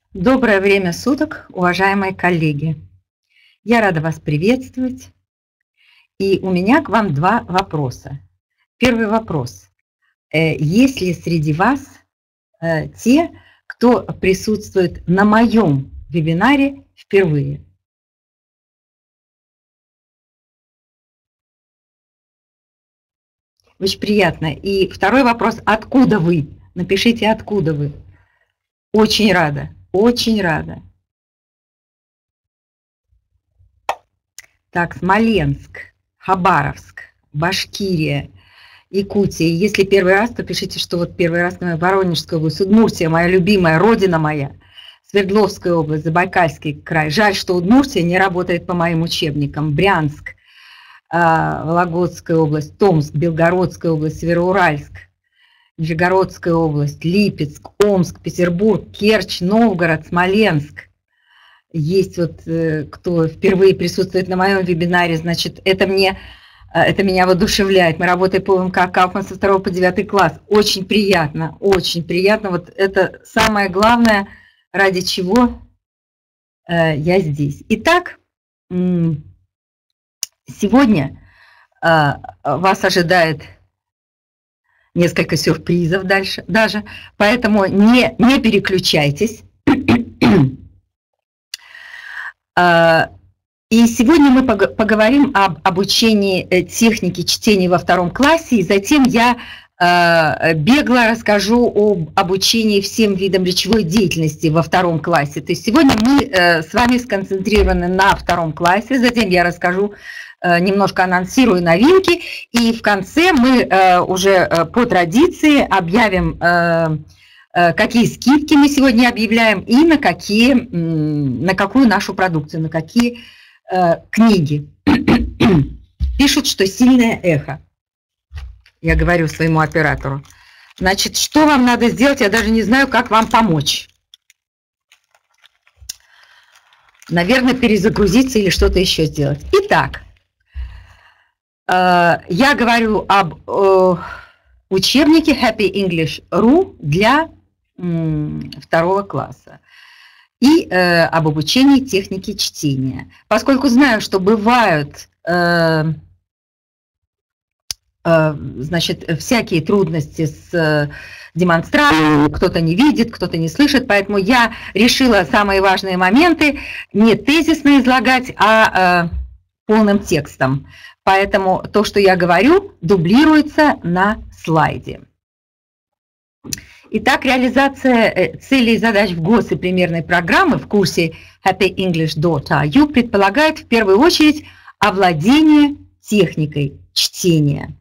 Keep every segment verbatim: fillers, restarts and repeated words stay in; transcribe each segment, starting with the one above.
Доброе время суток, уважаемые коллеги! Я рада вас приветствовать. И у меня к вам два вопроса. Первый вопрос. Есть ли среди вас те, кто присутствует на моем вебинаре впервые? Очень приятно. И второй вопрос. Откуда вы? Напишите, откуда вы. Очень рада, очень рада. Так, Смоленск, Хабаровск, Башкирия, Якутия. Если первый раз, то пишите, что вот первый раз на Воронежская область, Удмуртия, моя любимая, родина моя, Свердловская область, Забайкальский край. Жаль, что Удмуртия не работает по моим учебникам. Брянск, Вологодская область, Томск, Белгородская область, Североуральск, Нижегородская область, Липецк, Омск, Петербург, Керчь, Новгород, Смоленск. Есть вот кто впервые присутствует на моем вебинаре, значит, это, мне, это меня воодушевляет. Мы работаем по МК Кауфман со второго по девятый класс. Очень приятно, очень приятно. Вот это самое главное, ради чего я здесь. Итак, сегодня вас ожидает несколько сюрпризов дальше даже, поэтому не, не переключайтесь. И сегодня мы поговорим об обучении техники чтения во втором классе, и затем я бегло расскажу об обучении всем видам речевой деятельности во втором классе. То есть сегодня мы с вами сконцентрированы на втором классе, затем я расскажу, немножко анонсирую новинки, и в конце мы уже по традиции объявим, какие скидки мы сегодня объявляем и на, какие, на какую нашу продукцию, на какие книги. Пишут, что сильное эхо. Я говорю своему оператору. Значит, что вам надо сделать, я даже не знаю, как вам помочь. Наверное, перезагрузиться или что-то еще сделать. Итак, я говорю об учебнике Happy English точка ру для второго класса и э, об обучении техники чтения. Поскольку знаю, что бывают э, э, значит, всякие трудности с э, демонстрацией, кто-то не видит, кто-то не слышит, поэтому я решила самые важные моменты не тезисно излагать, а э, полным текстом. Поэтому то, что я говорю, дублируется на слайде. Итак, реализация целей и задач в ГОС и примерной программы в курсе Happy English точка ю предполагает в первую очередь овладение техникой чтения.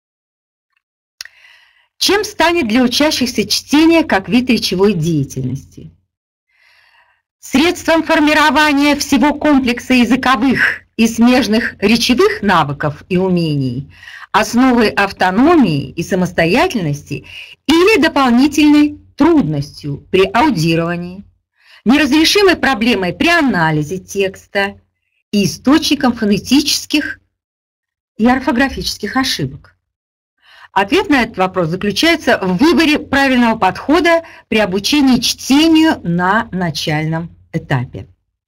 Чем станет для учащихся чтение как вид речевой деятельности? Средством формирования всего комплекса языковых и смежных речевых навыков и умений, основой автономии и самостоятельности или дополнительной трудностью при аудировании, неразрешимой проблемой при анализе текста и источником фонетических и орфографических ошибок. Ответ на этот вопрос заключается в выборе правильного подхода при обучении чтению на начальном этапе.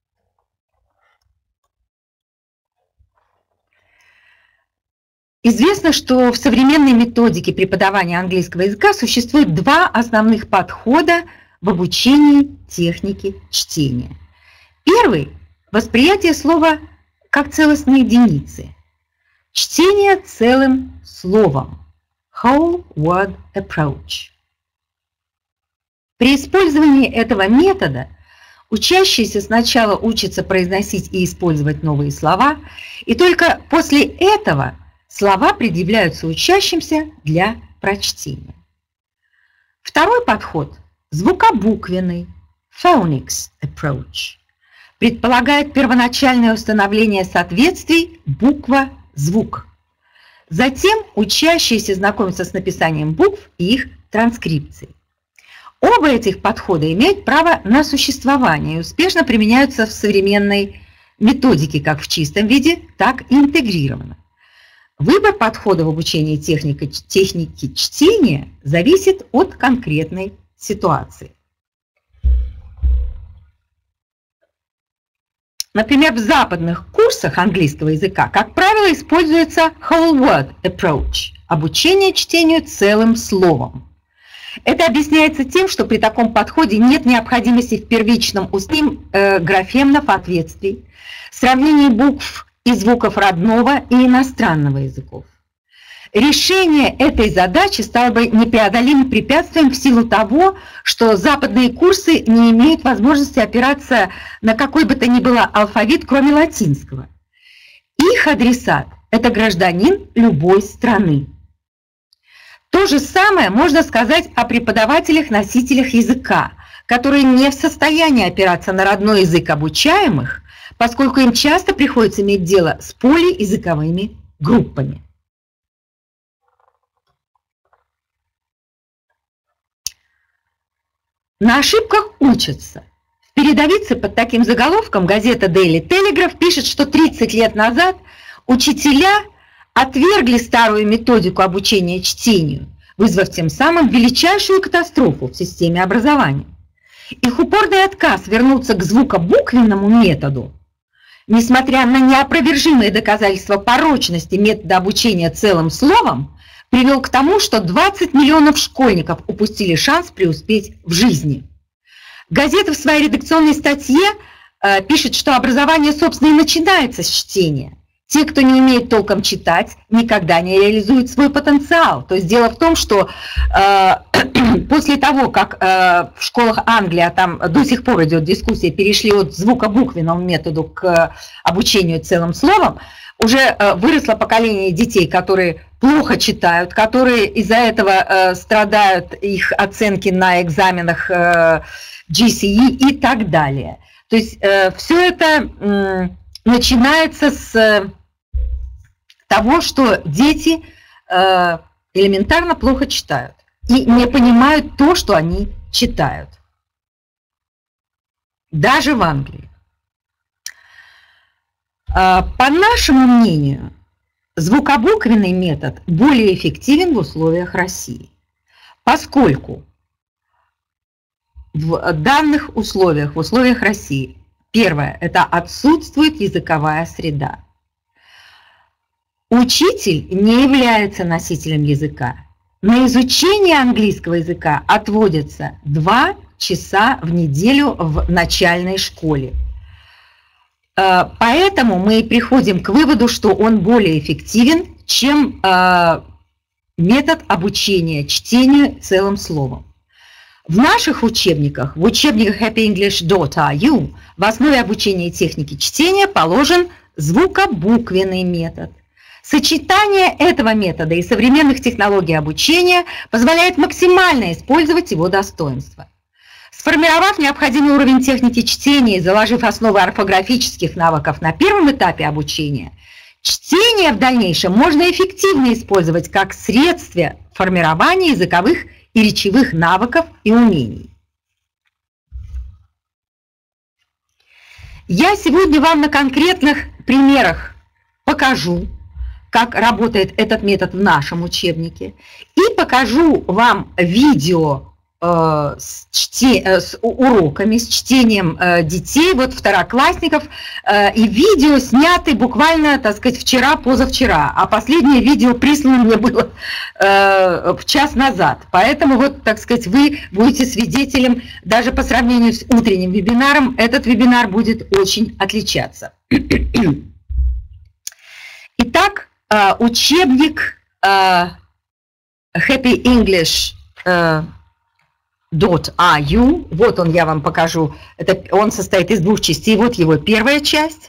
Известно, что в современной методике преподавания английского языка существует два основных подхода в обучении техники чтения. Первый – восприятие слова как целостной единицы. Чтение целым словом. Whole word approach. При использовании этого метода учащиеся сначала учатся произносить и использовать новые слова, и только после этого слова предъявляются учащимся для прочтения. Второй подход – звукобуквенный, phonics approach, предполагает первоначальное установление соответствий буква-звук. Затем учащиеся знакомятся с написанием букв и их транскрипцией. Оба этих подхода имеют право на существование и успешно применяются в современной методике как в чистом виде, так и интегрированно. Выбор подхода в обучении техники, техники чтения зависит от конкретной ситуации. Например, в западных курсах английского языка, как правило, используется whole word approach – обучение чтению целым словом. Это объясняется тем, что при таком подходе нет необходимости в первичном устном э, графемно-соответствии, сравнении букв и звуков родного и иностранного языков. Решение этой задачи стало бы непреодолимым препятствием в силу того, что западные курсы не имеют возможности опираться на какой бы то ни было алфавит, кроме латинского. Их адресат – это гражданин любой страны. То же самое можно сказать о преподавателях-носителях языка, которые не в состоянии опираться на родной язык обучаемых, поскольку им часто приходится иметь дело с полиязыковыми группами. На ошибках учатся. В передовице под таким заголовком газета Daily Telegraph пишет, что тридцать лет назад учителя отвергли старую методику обучения чтению, вызвав тем самым величайшую катастрофу в системе образования. Их упорный отказ вернуться к звукобуквенному методу, несмотря на неопровержимые доказательства порочности метода обучения целым словом, привел к тому, что двадцать миллионов школьников упустили шанс преуспеть в жизни. Газета в своей редакционной статье э, пишет, что образование, собственно, и начинается с чтения. Те, кто не умеет толком читать, никогда не реализуют свой потенциал. То есть дело в том, что э, после того, как э, в школах Англии, а там до сих пор идет дискуссия, перешли от звукобуквенному методу к обучению целым словом, уже э, выросло поколение детей, которые плохо читают, которые из-за этого э, страдают, их оценки на экзаменах э, джи си и и так далее. То есть э, все это э, начинается с того, что дети э, элементарно плохо читают и не понимают то, что они читают. Даже в Англии. Э, по нашему мнению, звукобуквенный метод более эффективен в условиях России, поскольку в данных условиях, в условиях России, первое – это отсутствует языковая среда. Учитель не является носителем языка. На изучение английского языка отводится два часа в неделю в начальной школе. Поэтому мы приходим к выводу, что он более эффективен, чем метод обучения чтению целым словом. В наших учебниках, в учебниках happy english dot i u, в основе обучения техники чтения положен звукобуквенный метод. Сочетание этого метода и современных технологий обучения позволяет максимально использовать его достоинства. Сформировав необходимый уровень техники чтения и заложив основы орфографических навыков на первом этапе обучения, чтение в дальнейшем можно эффективно использовать как средство формирования языковых и речевых навыков и умений. Я сегодня вам на конкретных примерах покажу, как работает этот метод в нашем учебнике, и покажу вам видео э, с, чте, э, с уроками, с чтением э, детей, вот второклассников, э, и видео сняты буквально, так сказать, вчера-позавчера, а последнее видео прислано мне было э, в час назад. Поэтому, вот, так сказать, вы будете свидетелем, даже по сравнению с утренним вебинаром, этот вебинар будет очень отличаться. Итак, учебник happy english dot i u, вот он, я вам покажу, это, он состоит из двух частей, вот его первая часть.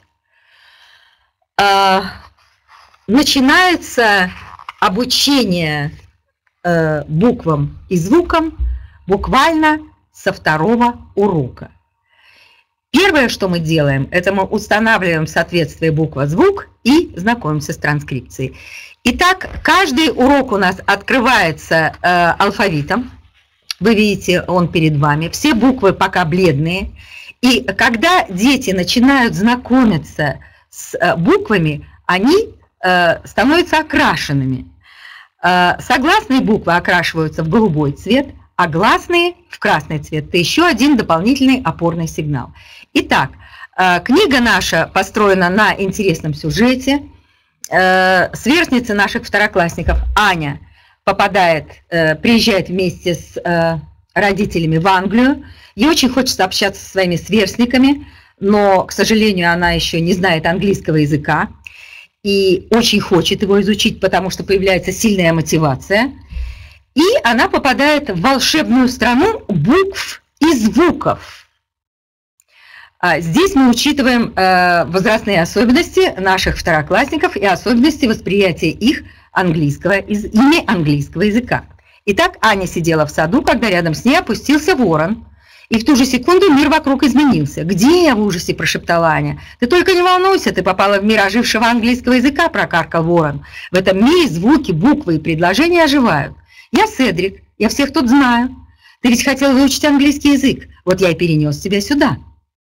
Начинается обучение буквам и звукам буквально со второго урока. Первое, что мы делаем, это мы устанавливаем соответствие буква-звук и знакомимся с транскрипцией. Итак, каждый урок у нас открывается э, алфавитом. Вы видите, он перед вами. Все буквы пока бледные. И когда дети начинают знакомиться с э, буквами, они э, становятся окрашенными. Э, согласные буквы окрашиваются в голубой цвет, а гласные в красный цвет. Это еще один дополнительный опорный сигнал. Итак, Книга наша построена на интересном сюжете. Сверстница наших второклассников Аня попадает, приезжает вместе с родителями в Англию. Ей очень хочется общаться со своими сверстниками, но, к сожалению, она еще не знает английского языка и очень хочет его изучить, потому что появляется сильная мотивация. И она попадает в волшебную страну букв и звуков. Здесь мы учитываем возрастные особенности наших второклассников и особенности восприятия их английского, ими английского языка. Итак, Аня сидела в саду, когда рядом с ней опустился ворон. И в ту же секунду мир вокруг изменился. «Где я?» – в ужасе прошептала Аня. «Ты только не волнуйся, ты попала в мир ожившего английского языка», – прокаркал ворон. «В этом мире звуки, буквы и предложения оживают. Я Седрик, я всех тут знаю. Ты ведь хотел выучить английский язык, вот я и перенес тебя сюда».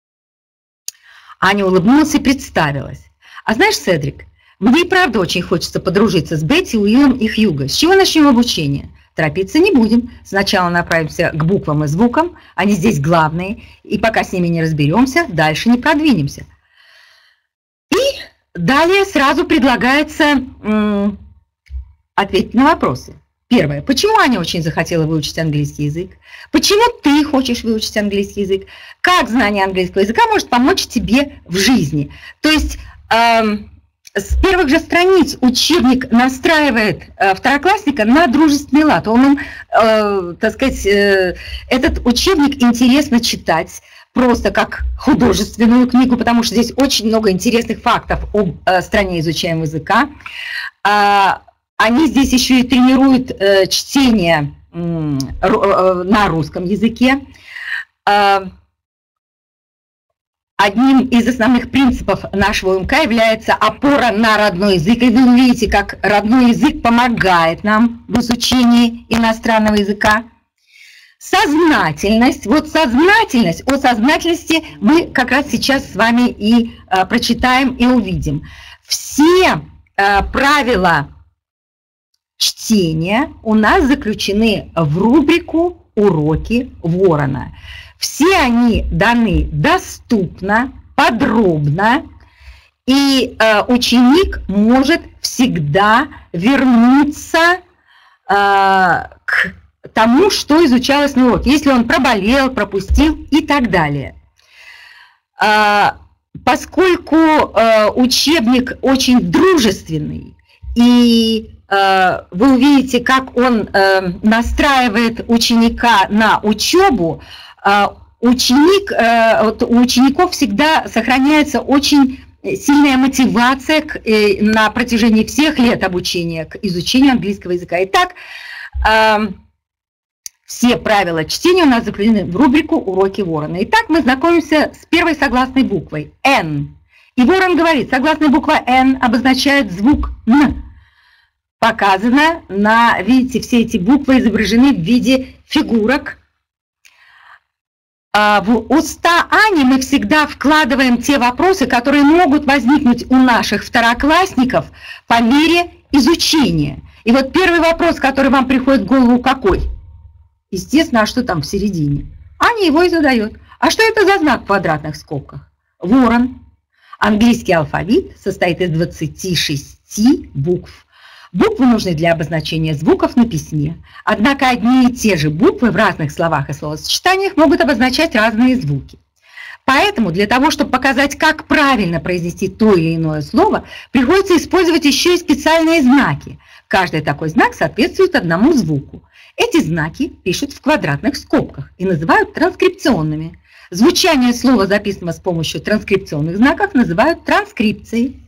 Аня улыбнулась и представилась. «А знаешь, Седрик, мне и правда очень хочется подружиться с Бетти, Уиллом и Хьюго. С чего начнем обучение? Торопиться не будем. Сначала направимся к буквам и звукам, они здесь главные, и пока с ними не разберемся, дальше не продвинемся». И далее сразу предлагается ответить на вопросы. Первое. Почему Аня очень захотела выучить английский язык? Почему ты хочешь выучить английский язык? Как знание английского языка может помочь тебе в жизни? То есть э, с первых же страниц учебник настраивает э, второклассника на дружественный лад. Он им, э, так сказать, э, этот учебник интересно читать, просто как художественную книгу, потому что здесь очень много интересных фактов об э, стране изучаемого языка. Э, Они здесь еще и тренируют э, чтение э, э, на русском языке. Э, одним из основных принципов нашего УМК является опора на родной язык. И вы увидите, как родной язык помогает нам в изучении иностранного языка. Сознательность. Вот сознательность, о сознательности мы как раз сейчас с вами и э, прочитаем и увидим. Все э, правила чтения у нас заключены в рубрику «Уроки Ворона». Все они даны доступно, подробно, и э, ученик может всегда вернуться э, к тому, что изучалось на уроке, если он проболел, пропустил и так далее. Э, поскольку э, учебник очень дружественный, и вы увидите, как он настраивает ученика на учебу. Ученик, у учеников всегда сохраняется очень сильная мотивация на протяжении всех лет обучения к изучению английского языка. Итак, все правила чтения у нас заключены в рубрику «Уроки Ворона». Итак, мы знакомимся с первой согласной буквой «Н». И Ворон говорит, согласная буква «Н» обозначает звук «Н». Показано на, видите, все эти буквы изображены в виде фигурок. В уста Ани мы всегда вкладываем те вопросы, которые могут возникнуть у наших второклассников по мере изучения. И вот первый вопрос, который вам приходит в голову, какой? Естественно, а что там в середине? Аня его и задает. А что это за знак в квадратных скобках? Ворон. Английский алфавит состоит из двадцати шести букв. Буквы нужны для обозначения звуков на письме. Однако одни и те же буквы в разных словах и словосочетаниях могут обозначать разные звуки. Поэтому для того, чтобы показать, как правильно произнести то или иное слово, приходится использовать еще и специальные знаки. Каждый такой знак соответствует одному звуку. Эти знаки пишут в квадратных скобках и называют транскрипционными. Звучание слова, записанного с помощью транскрипционных знаков, называют транскрипцией.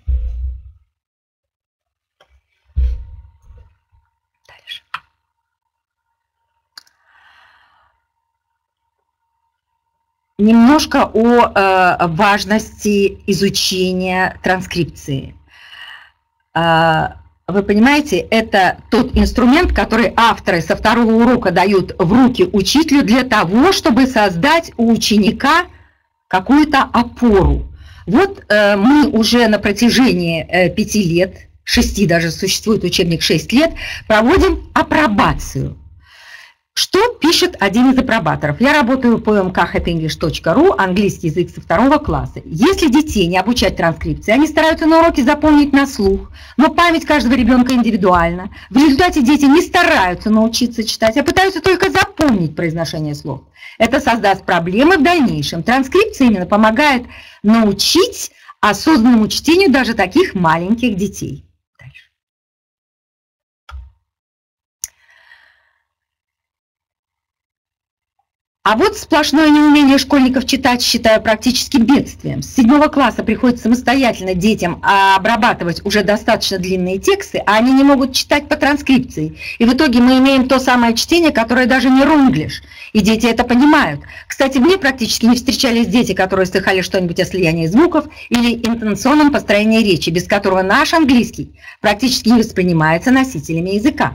Немножко о э, важности изучения транскрипции. Э, вы понимаете, это тот инструмент, который авторы со второго урока дают в руки учителю для того, чтобы создать у ученика какую-то опору. Вот э, мы уже на протяжении э, пяти лет, шести даже, существует учебник шесть лет, проводим апробацию. Что пишет один из апробаторов? Я работаю по эм ка хэппи инглиш точка ру, английский язык со второго класса. Если детей не обучать транскрипции, они стараются на уроке запомнить на слух, но память каждого ребенка индивидуальна. В результате дети не стараются научиться читать, а пытаются только запомнить произношение слов. Это создаст проблемы в дальнейшем. Транскрипция именно помогает научить осознанному чтению даже таких маленьких детей. А вот сплошное неумение школьников читать считаю практически бедствием. С седьмого класса приходится самостоятельно детям обрабатывать уже достаточно длинные тексты, а они не могут читать по транскрипции. И в итоге мы имеем то самое чтение, которое даже не рунглиш. И дети это понимают. Кстати, мне практически не встречались дети, которые слыхали что-нибудь о слиянии звуков или интонационном построении речи, без которого наш английский практически не воспринимается носителями языка.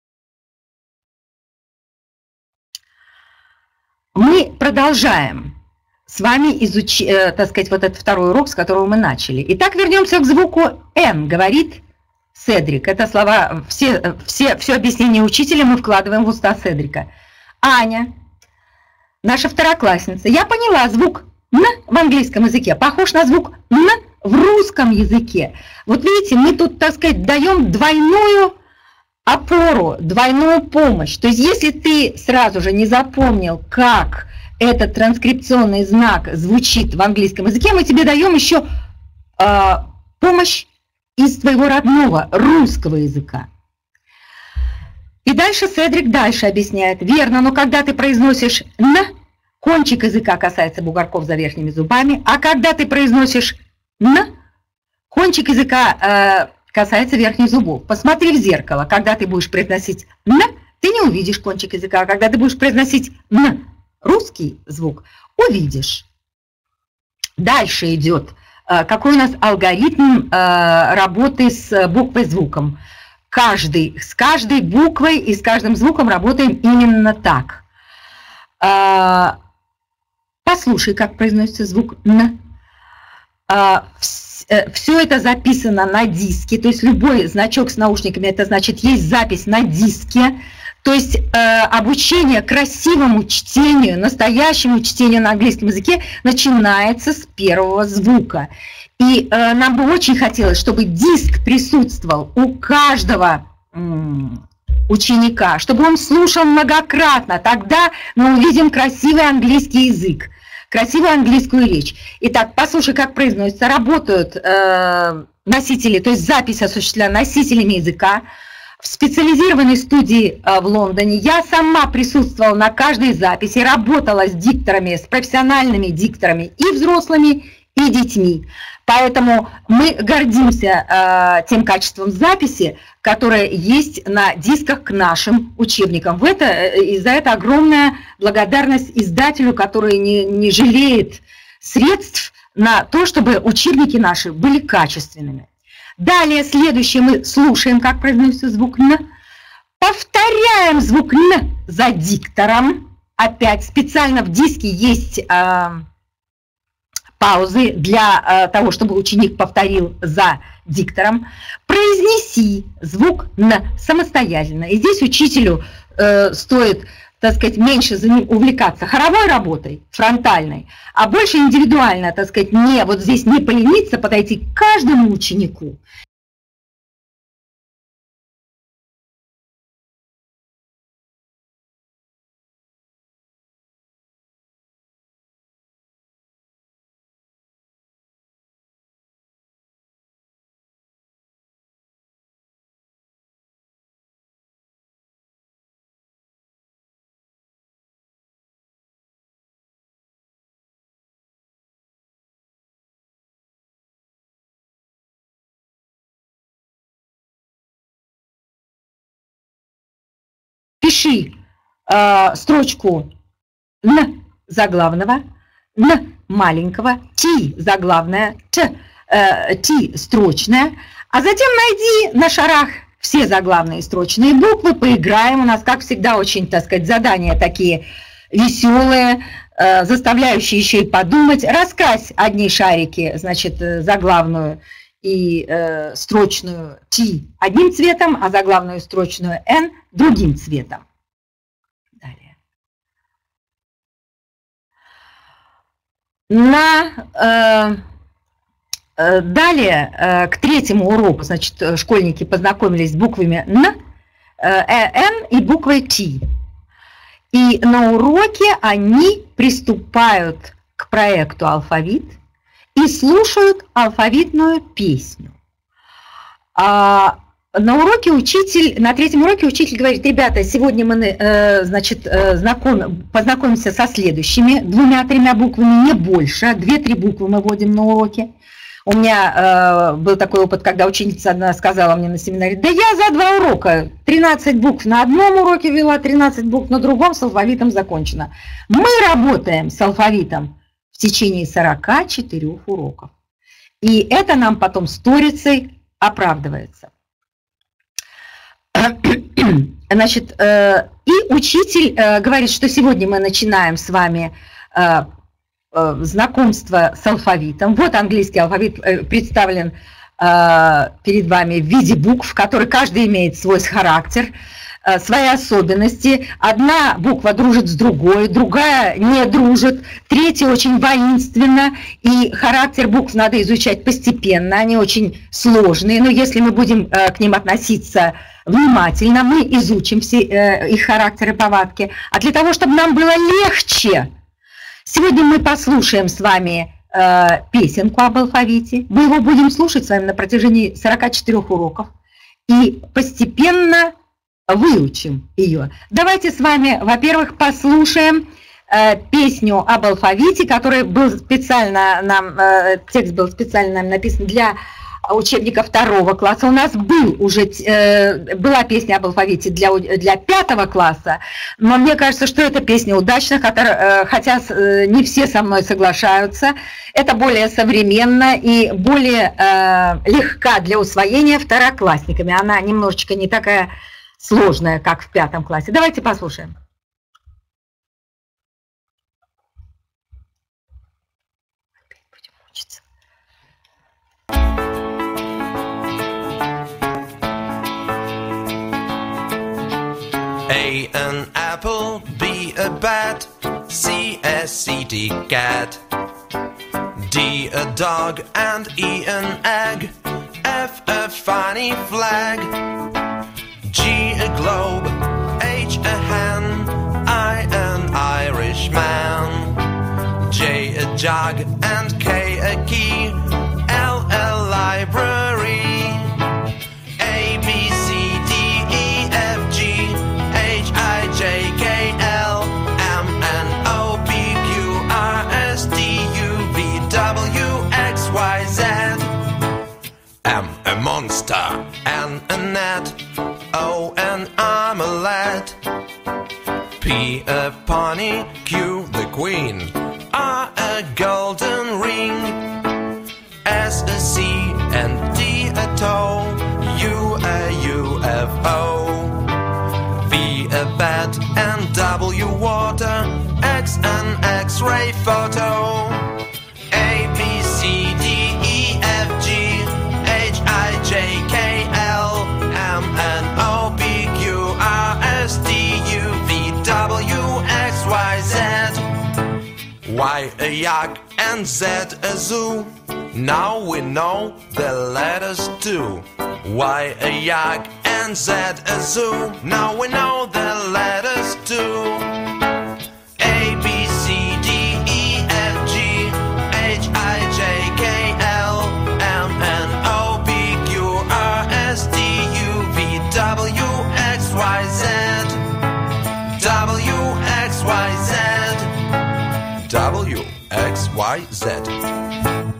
Мы продолжаем с вами изучить, э, так сказать, вот этот второй урок, с которого мы начали. Итак, вернемся к звуку «Н», говорит Седрик. Это слова, все, все, все объяснение учителя мы вкладываем в уста Седрика. Аня, наша второклассница, я поняла, звук «Н» в английском языке похож на звук «Н» в русском языке. Вот видите, мы тут, так сказать, даем двойную опору, двойную помощь. То есть если ты сразу же не запомнил, как этот транскрипционный знак звучит в английском языке, мы тебе даем еще э, помощь из твоего родного русского языка. И дальше Седрик дальше объясняет. Верно, но когда ты произносишь «н», кончик языка касается бугорков за верхними зубами, а когда ты произносишь «н», кончик языка э, касается верхних зубов. Посмотри в зеркало. Когда ты будешь произносить «н», ты не увидишь кончик языка. А когда ты будешь произносить «н», русский звук, увидишь. Дальше идет, какой у нас алгоритм работы с буквой-звуком. Каждый, с каждой буквой и с каждым звуком работаем именно так. Послушай, как произносится звук «н». Все это записано на диске, то есть любой значок с наушниками, это значит, есть запись на диске. То есть э, обучение красивому чтению, настоящему чтению на английском языке начинается с первого звука. И э, нам бы очень хотелось, чтобы диск присутствовал у каждого м, ученика, чтобы он слушал многократно. Тогда мы увидим красивый английский язык, красивую английскую речь. Итак, послушай, как произносится. Работают э, носители, то есть запись осуществляется носителями языка. В специализированной студии в Лондоне я сама присутствовала на каждой записи, работала с дикторами, с профессиональными дикторами и взрослыми, и детьми. Поэтому мы гордимся э, тем качеством записи, которое есть на дисках к нашим учебникам. В это, и за это огромная благодарность издателю, который не, не жалеет средств на то, чтобы учебники наши были качественными. Далее, следующее, мы слушаем, как произносится звук «н». Повторяем звук «н» за диктором. Опять специально в диске есть э, паузы для э, того, чтобы ученик повторил за диктором. Произнеси звук «н» самостоятельно. И здесь учителю э, стоит, так сказать, меньше за ним увлекаться хоровой работой, фронтальной, а больше индивидуально, так сказать, не вот здесь не полениться, подойти к каждому ученику. Пиши э, строчку «н» заглавного, «н» маленького, «ти» заглавная, «т», э, «ти» строчная, а затем найди на шарах все заглавные строчные буквы, поиграем. У нас, как всегда, очень, так сказать, задания такие веселые, э, заставляющие еще и подумать. Раскрась одни шарики, значит, заглавную и э, строчную «ти» одним цветом, а заглавную строчную «н» другим цветом. на, э, далее, э, к третьему уроку, значит, школьники познакомились с буквами Н, э, Н и буквой Т. И на уроке они приступают к проекту «Алфавит» и слушают алфавитную песню. А на уроке учитель, на третьем уроке учитель говорит: ребята, сегодня мы, э, значит, э, знаком, познакомимся со следующими двумя-тремя буквами, не больше, две-три буквы мы вводим на уроке. У меня э, был такой опыт, когда ученица одна сказала мне на семинаре: да я за два урока тринадцать букв на одном уроке вела, тринадцать букв на другом, с алфавитом закончено. Мы работаем с алфавитом в течение сорока четырёх уроков. И это нам потом сторицей оправдывается. Значит, э, и учитель э, говорит, что сегодня мы начинаем с вами э, знакомство с алфавитом. Вот английский алфавит представлен э, перед вами в виде букв, который каждый имеет свой характер, э, свои особенности. Одна буква дружит с другой, другая не дружит, третья очень воинственна, и характер букв надо изучать постепенно, они очень сложные, но если мы будем э, к ним относиться внимательно, мы изучим все э, их характеры, повадки. А для того, чтобы нам было легче, сегодня мы послушаем с вами э, песенку об алфавите. Мы его будем слушать с вами на протяжении сорока четырёх уроков и постепенно выучим ее. Давайте с вами, во-первых, послушаем э, песню об алфавите, который был специально нам, э, текст был специально нам написан для учебника второго класса. У нас был уже, э, была песня об алфавите для, для пятого класса, но мне кажется, что эта песня удачна, хотя, хотя э, не все со мной соглашаются. Это более современно и более э, легка для усвоения второклассниками. Она немножечко не такая сложная, как в пятом классе. Давайте послушаем. Опять будем учиться. A an apple, B a bat, C a seedy cat, D a dog and E an egg, F a funny flag, G a globe, H a hen, I an Irishman, J a jug and K a key, L a library, A B C D E F G H I J K L M N O P Q R S T U V W X Y Z. M a monster, N a net, O an omelette, P a pony, Q the queen, R a golden ring, S a sea and D a toe, U a U F O, V a bat and W water, X an X-ray photo, A B C D E F G H I J K L M N O P Q R S T U V W X Y Z. Y a yak and Z a zoo. Now we know the letters too. Y a yak and Z a zoo. Now we know the letters too. A B C D E F G H I J K L M N O P Q R S T U V W X Y Z. W X Y Z. W X Y Z.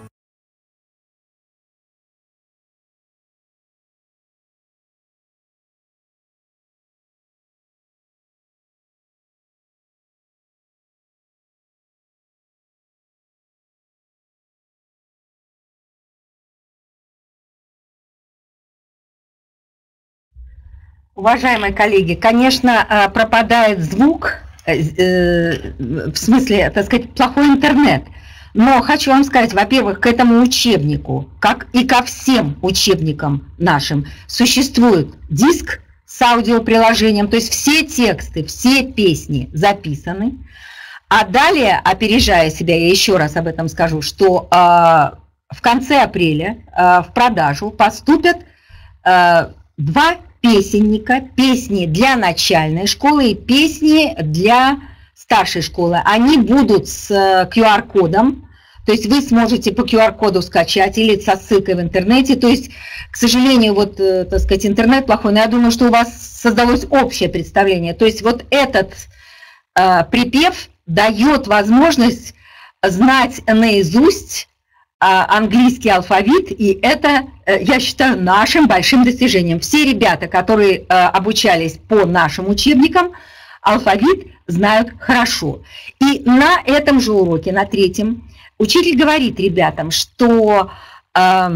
Уважаемые коллеги, конечно, пропадает звук, в смысле, так сказать, плохой интернет. Но хочу вам сказать, во-первых, к этому учебнику, как и ко всем учебникам нашим, существует диск с аудиоприложением, то есть все тексты, все песни записаны. А далее, опережая себя, я еще раз об этом скажу, что э, в конце апреля э, в продажу поступят э, два песенника, песни для начальной школы и песни для старшей школы. Они будут с ку ар-кодом, то есть вы сможете по ку ар-коду скачать или со ссылкой в интернете. То есть, к сожалению, вот, так сказать, интернет плохой, но я думаю, что у вас создалось общее представление. То есть вот этот э, припев дает возможность знать наизусть э, английский алфавит, и это, э, я считаю, нашим большим достижением. Все ребята, которые э, обучались по нашим учебникам, алфавит знают хорошо. И на этом же уроке, на третьем, учитель говорит ребятам, что э,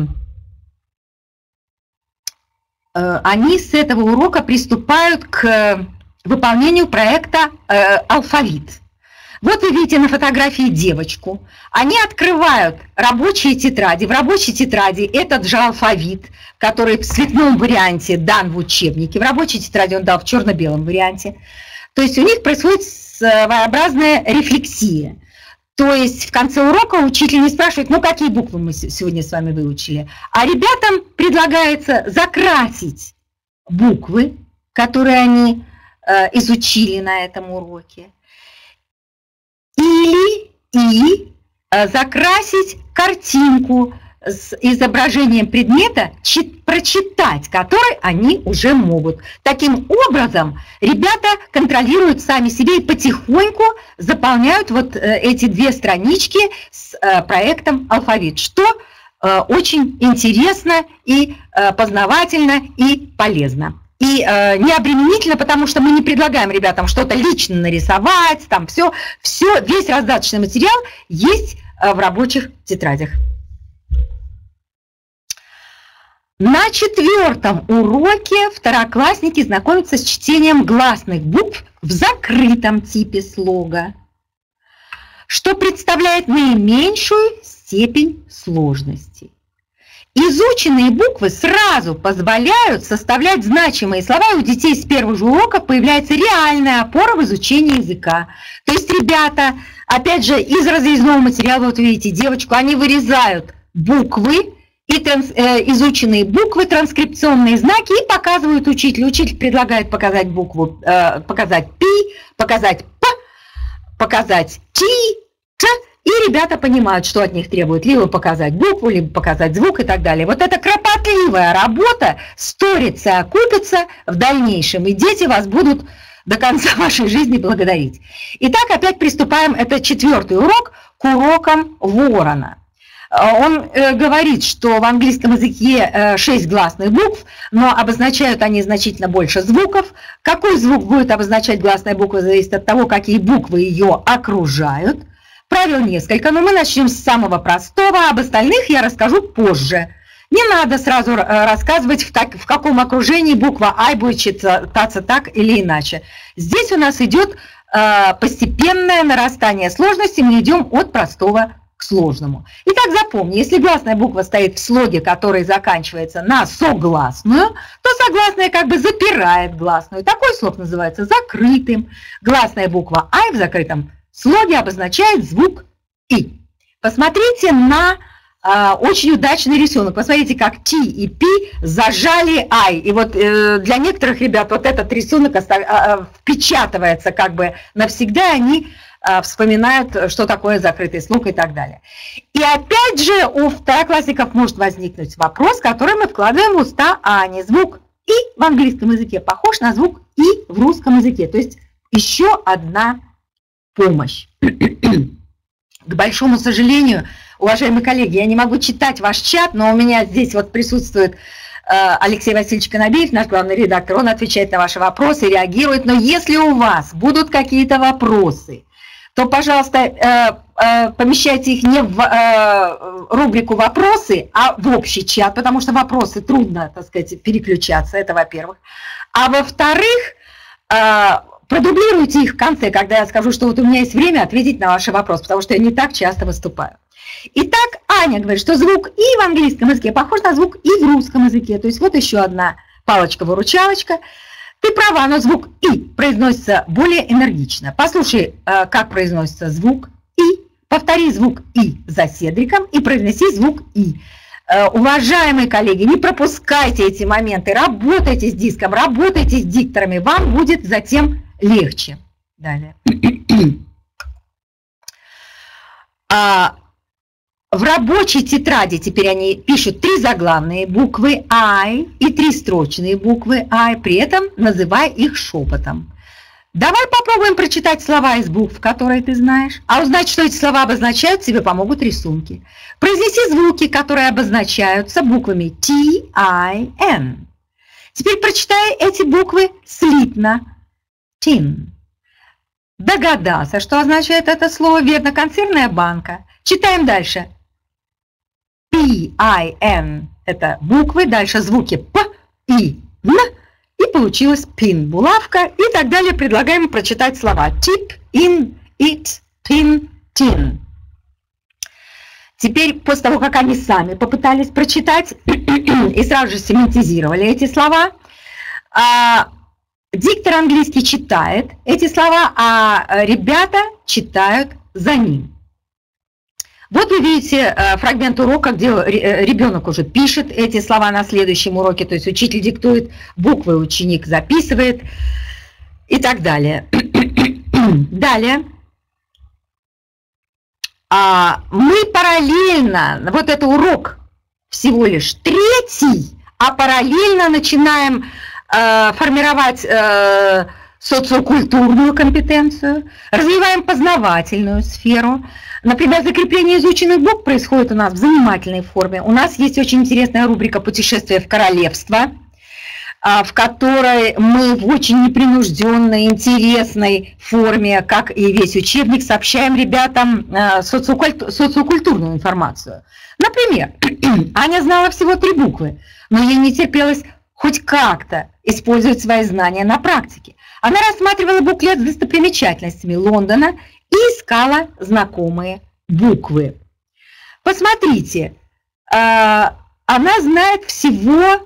э, они с этого урока приступают к выполнению проекта э, «Алфавит». Вот вы видите на фотографии девочку. Они открывают рабочие тетради. В рабочей тетради этот же алфавит, который в цветном варианте дан в учебнике. В рабочей тетради он дал в черно-белом варианте. То есть у них происходит своеобразная рефлексия. То есть в конце урока учитель не спрашивает, ну какие буквы мы сегодня с вами выучили, а ребятам предлагается закрасить буквы, которые они э, изучили на этом уроке, или и э, закрасить картинку с изображением предмета, прочитать который они уже могут. Таким образом, ребята контролируют сами себя и потихоньку заполняют вот эти две странички с проектом «Алфавит», что очень интересно и познавательно и полезно. И не обременительно, потому что мы не предлагаем ребятам что-то лично нарисовать, там все, все, весь раздаточный материал есть в рабочих тетрадях. На четвертом уроке второклассники знакомятся с чтением гласных букв в закрытом типе слога, что представляет наименьшую степень сложности. Изученные буквы сразу позволяют составлять значимые слова, и у детей с первых же уроков появляется реальная опора в изучении языка. То есть ребята, опять же, из разрезного материала, вот видите девочку, они вырезают буквы, и транс, э, изученные буквы, транскрипционные знаки, и показывают учителю. Учитель предлагает показать букву, э, показать пи, показать п, показать ти, т, и ребята понимают, что от них требует либо показать букву, либо показать звук и так далее. Вот эта кропотливая работа сторится, окупится в дальнейшем, и дети вас будут до конца вашей жизни благодарить. Итак, опять приступаем, это четвертый урок, к урокам ворона. Он э, говорит, что в английском языке э, шесть гласных букв, но обозначают они значительно больше звуков. Какой звук будет обозначать гласная буква, зависит от того, какие буквы ее окружают. Правил несколько, но мы начнем с самого простого, об остальных я расскажу позже. Не надо сразу э, рассказывать, в, так, в каком окружении буква «I» будет читаться так или иначе. Здесь у нас идет э, постепенное нарастание сложности, мы идем от простого к сложному. Итак, запомни, если гласная буква стоит в слоге, который заканчивается на согласную, то согласная как бы запирает гласную. Такой слог называется закрытым. Гласная буква «I» в закрытом слоге обозначает звук «и». Посмотрите на э, очень удачный рисунок. Посмотрите, как «ти» и «пи» зажали «I». И вот э, для некоторых ребят вот этот рисунок остав... э, впечатывается как бы навсегда, они вспоминают, что такое закрытый слог и так далее. И опять же у второклассников может возникнуть вопрос, который мы вкладываем в уста Ани. Звук «и» в английском языке похож на звук «и» в русском языке. То есть еще одна помощь. К большому сожалению, уважаемые коллеги, я не могу читать ваш чат, но у меня здесь вот присутствует Алексей Васильевич Конобеев, наш главный редактор. Он отвечает на ваши вопросы, реагирует. Но если у вас будут какие-то вопросы, то, пожалуйста, помещайте их не в рубрику «Вопросы», а в общий чат, потому что вопросы трудно, так сказать, переключаться, это во-первых. А во-вторых, продублируйте их в конце, когда я скажу, что вот у меня есть время ответить на ваши вопросы, потому что я не так часто выступаю. Итак, Аня говорит, что звук «и» в английском языке похож на звук «и» в русском языке. То есть вот еще одна палочка-выручалочка. Ты права, но звук «и» произносится более энергично. Послушай, как произносится звук «и». Повтори звук «и» за Седриком и произнеси звук «и». Уважаемые коллеги, не пропускайте эти моменты, работайте с диском, работайте с дикторами, вам будет затем легче. Далее. А в рабочей тетради теперь они пишут три заглавные буквы I и три строчные буквы I, при этом называя их шепотом. Давай попробуем прочитать слова из букв, которые ты знаешь. А узнать, что эти слова обозначают, тебе помогут рисунки. Произнеси звуки, которые обозначаются буквами T, I, N. Теперь прочитай эти буквы слитно. Tin. Догадался, что означает это слово? Верно, консервная банка. Читаем дальше. P, I, N – это буквы, дальше звуки П, И, Н. И получилась пин, булавка и так далее. Предлагаем прочитать слова tip, in, it, pin, tin. Теперь, после того, как они сами попытались прочитать и сразу же семантизировали эти слова, диктор английский читает эти слова, а ребята читают за ним. Вот вы видите фрагмент урока, где ребенок уже пишет эти слова на следующем уроке, то есть учитель диктует буквы, ученик записывает и так далее. Далее. Мы параллельно, вот это урок всего лишь третий, а параллельно начинаем формировать социокультурную компетенцию, развиваем познавательную сферу. Например, закрепление изученных букв происходит у нас в занимательной форме. У нас есть очень интересная рубрика «Путешествие в королевство», в которой мы в очень непринужденной, интересной форме, как и весь учебник, сообщаем ребятам социокультурную информацию. Например, Аня знала всего три буквы, но ей не терпелось хоть как-то использовать свои знания на практике. Она рассматривала буклет с достопримечательностями Лондона и искала знакомые буквы. Посмотрите, она знает всего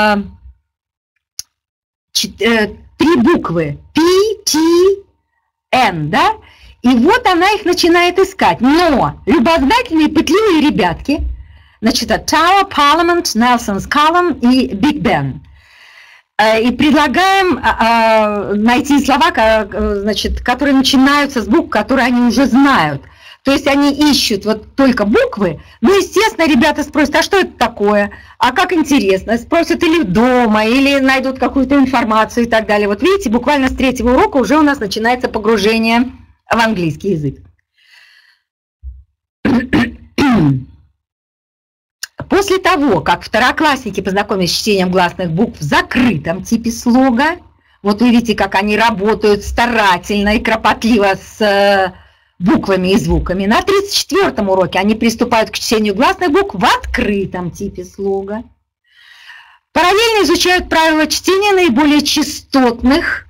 три буквы P, T, N, да? И вот она их начинает искать. Но любознательные, пытливые ребятки, значит, Tower, Parliament, Nelson's Column и Big Ben. И предлагаем найти слова, значит, которые начинаются с букв, которые они уже знают. То есть они ищут вот только буквы. Ну, естественно, ребята спросят, а что это такое? А как интересно? Спросят или дома, или найдут какую-то информацию и так далее. Вот видите, буквально с третьего урока уже у нас начинается погружение в английский язык. После того, как второклассники познакомились с чтением гласных букв в закрытом типе слога, вот вы видите, как они работают старательно и кропотливо с буквами и звуками, на тридцать четвёртом уроке они приступают к чтению гласных букв в открытом типе слога. Параллельно изучают правила чтения наиболее частотных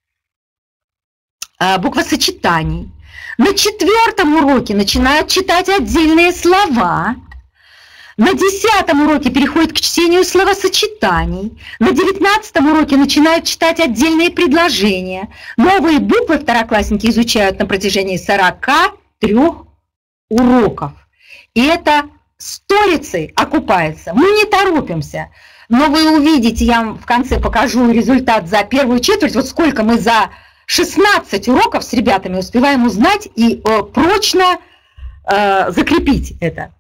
буквосочетаний. На четвертом уроке начинают читать отдельные слова. На десятом уроке переходят к чтению словосочетаний. На девятнадцатом уроке начинают читать отдельные предложения. Новые буквы второклассники изучают на протяжении сорока трёх уроков. И это сторицей окупается. Мы не торопимся. Но вы увидите, я вам в конце покажу результат за первую четверть, вот сколько мы за шестнадцать уроков с ребятами успеваем узнать и э, прочно э, закрепить это.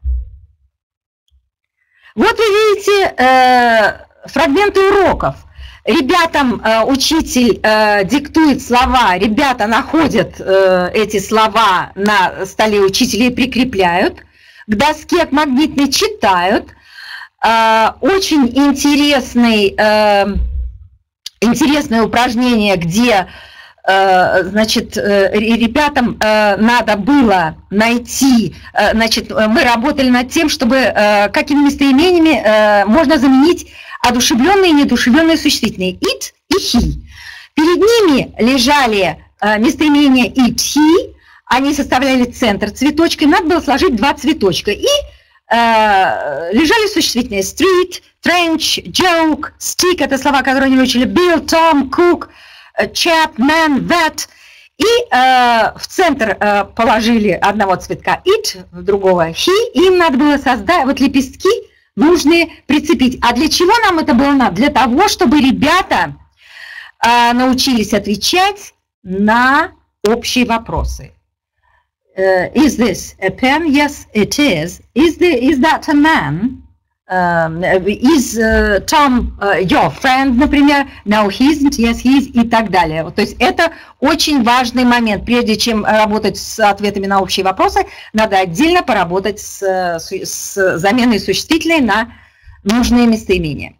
Вот вы видите э, фрагменты уроков. Ребятам э, учитель э, диктует слова, ребята находят э, эти слова на столе учителя и прикрепляют. К доске, к магнитной читают. Э, очень интересный, э, интересное упражнение, где значит, ребятам надо было найти, значит, мы работали над тем, чтобы какими местоимениями можно заменить одушевленные и неодушевленные существительные it и he. Перед ними лежали местоимения it, he, они составляли центр цветочка, и надо было сложить два цветочка. И э, лежали существительные street, trench, joke, stick – это слова, которые они выучили, Bill, Tom, Cook, chap, man, that. И э, в центр э, положили одного цветка it, другого he, и им надо было создать, вот лепестки нужные прицепить. А для чего нам это было надо? Для того, чтобы ребята э, научились отвечать на общие вопросы. Uh, is this a pen? Yes, it is. Is, the, is that a man? Um, is uh, Tom uh, your friend, например? No, he isn't. Yes, he is. И так далее. То есть это очень важный момент. Прежде чем работать с ответами на общие вопросы, надо отдельно поработать с, с, с заменой существительной на нужные местоимения.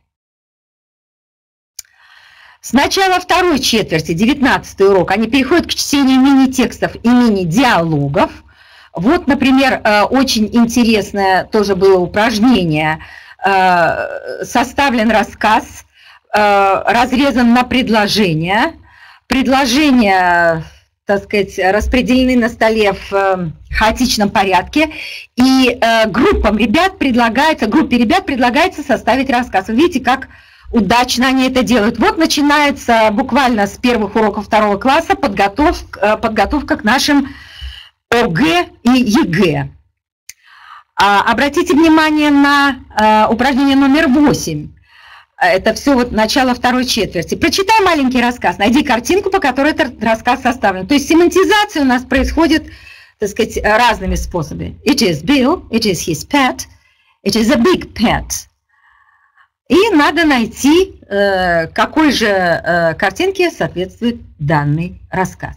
С начала второй четверти, девятнадцатый урок, они переходят к чтению мини-текстов и мини-диалогов. Вот, например, очень интересное тоже было упражнение. Составлен рассказ, разрезан на предложения. Предложения, так сказать, распределены на столе в хаотичном порядке. И группам ребят предлагается, группе ребят предлагается составить рассказ. Вы видите, как удачно они это делают. Вот начинается буквально с первых уроков второго класса подготовка, подготовка к нашим ОГЭ и ЕГЭ. А, обратите внимание на а, упражнение номер восемь. Это все вот начало второй четверти. Прочитай маленький рассказ, найди картинку, по которой этот рассказ составлен. То есть семантизация у нас происходит, так сказать, разными способами. It is Bill, it is his pet, it is a big pet. И надо найти, э, какой же э, картинке соответствует данный рассказ.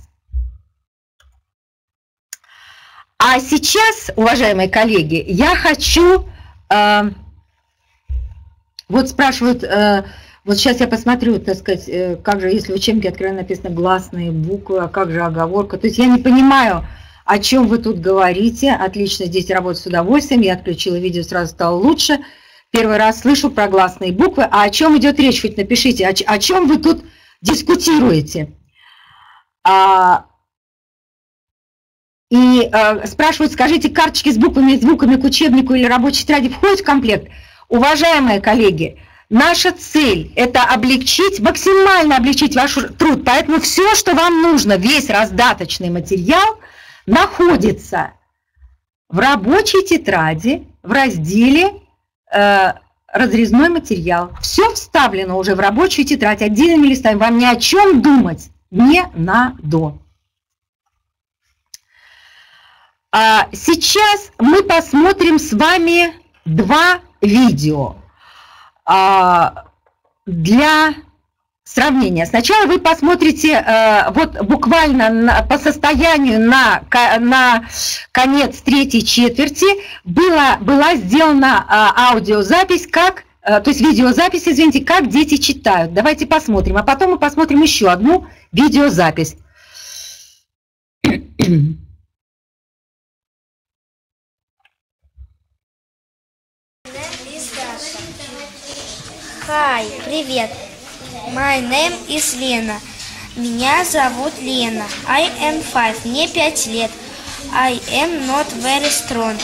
А сейчас, уважаемые коллеги, я хочу, э, вот спрашивают, э, вот сейчас я посмотрю, так сказать, э, как же, если в учебнике откровенно написано гласные буквы, а как же оговорка, то есть я не понимаю, о чем вы тут говорите. Отлично, здесь работаю с удовольствием, я отключила видео, сразу стало лучше. Первый раз слышу про гласные буквы, а о чем идет речь, хоть напишите, о, о чем вы тут дискутируете. А, И э, спрашивают, скажите, карточки с буквами и звуками к учебнику или рабочей тетради входят в комплект? Уважаемые коллеги, наша цель – это облегчить, максимально облегчить ваш труд. Поэтому все, что вам нужно, весь раздаточный материал находится в рабочей тетради в разделе э, «Разрезной материал». Все вставлено уже в рабочую тетрадь отдельными листами. Вам ни о чем думать не надо. Сейчас мы посмотрим с вами два видео для сравнения. Сначала вы посмотрите вот буквально по состоянию на, на конец третьей четверти была, была сделана аудиозапись, как, то есть видеозапись, извините, как дети читают. Давайте посмотрим, а потом мы посмотрим еще одну видеозапись. Hi, привет. My name is Лена. Меня зовут Лена. I am five. Мне пять лет. I am not very strong.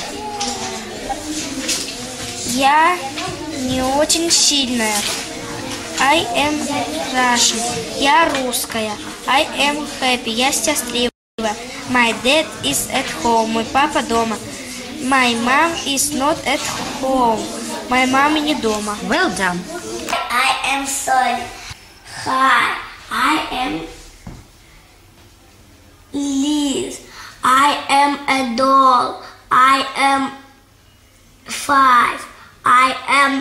Я не очень сильная. I am Russian. Я русская. I am happy. Я счастливая. My dad is at home. Мой папа дома. My mom is not at home. Моя мама не дома. Well done. I am sorry. Hi, I am Liz. I am a doll. I am five. I am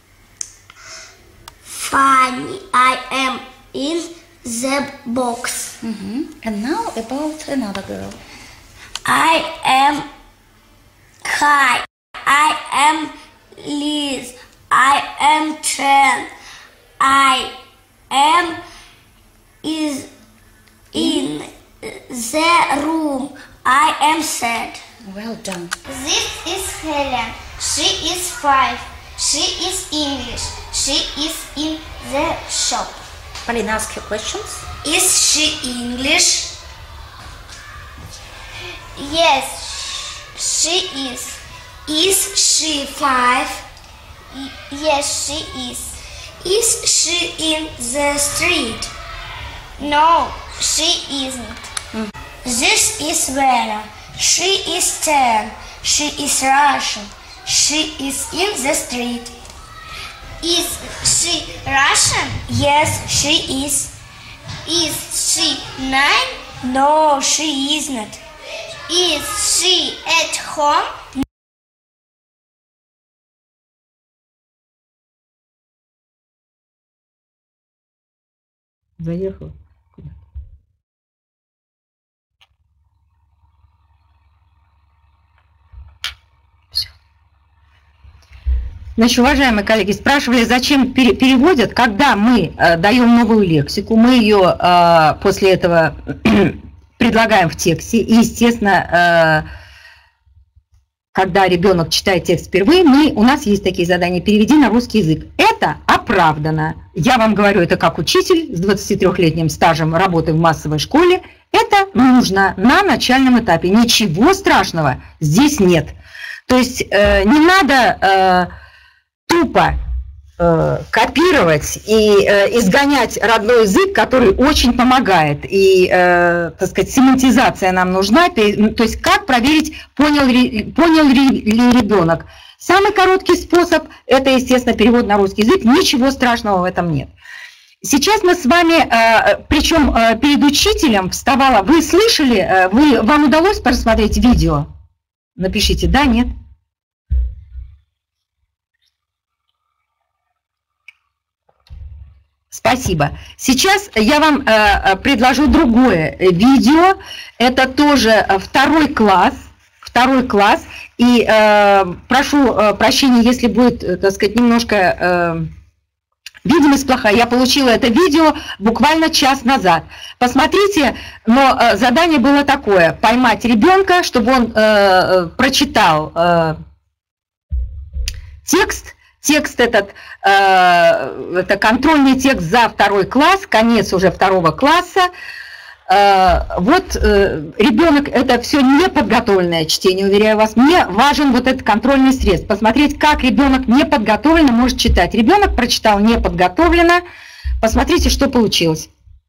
funny. I am in the box. Mm-hmm. And now about another girl. I am Hi. I am Liz. I am ten. I am is in the room. I am sad. Well done. This is Helen. She is five. She is English. She is in the shop. Polina, ask your questions. Is she English? Yes, she is. Is she five? Y- yes, she is. Is she in the street? No, she isn't. This is Vera. She is ten. She is Russian. She is in the street. Is she Russian? Yes, she is. Is she nine? No, she isn't. Is she at home? Заехал. Все. Значит, уважаемые коллеги, спрашивали, зачем пере переводят, когда мы э, даем новую лексику, мы ее э, после этого предлагаем в тексте, и, естественно, э, когда ребенок читает текст впервые, мы, у нас есть такие задания: переведи на русский язык. Это оправдано. Я вам говорю это как учитель с двадцатитрёхлетним стажем работы в массовой школе. Это нужно на начальном этапе. Ничего страшного здесь нет. То есть э, не надо э, тупо э, копировать и э, изгонять родной язык, который очень помогает. И, э, так сказать, семантизация нам нужна. То есть как проверить, понял ли, понял ли ребенок. Самый короткий способ – это, естественно, перевод на русский язык. Ничего страшного в этом нет. Сейчас мы с вами, причем перед учителем вставала, вы слышали, вы, вам удалось просмотреть видео? Напишите, да, нет? Спасибо. Сейчас я вам предложу другое видео. Это тоже второй класс. Второй класс. И э, прошу э, прощения, если будет, э, так сказать, немножко э, видимость плохая. Я получила это видео буквально час назад. Посмотрите, но э, задание было такое: поймать ребенка, чтобы он э, прочитал э, текст. Текст этот, э, это контрольный текст за второй класс, конец уже второго класса. Вот ребенок, это все неподготовленное чтение, уверяю вас, мне важен вот этот контрольный срез, посмотреть, как ребенок неподготовленно может читать. Ребенок прочитал неподготовленно, посмотрите, что получилось.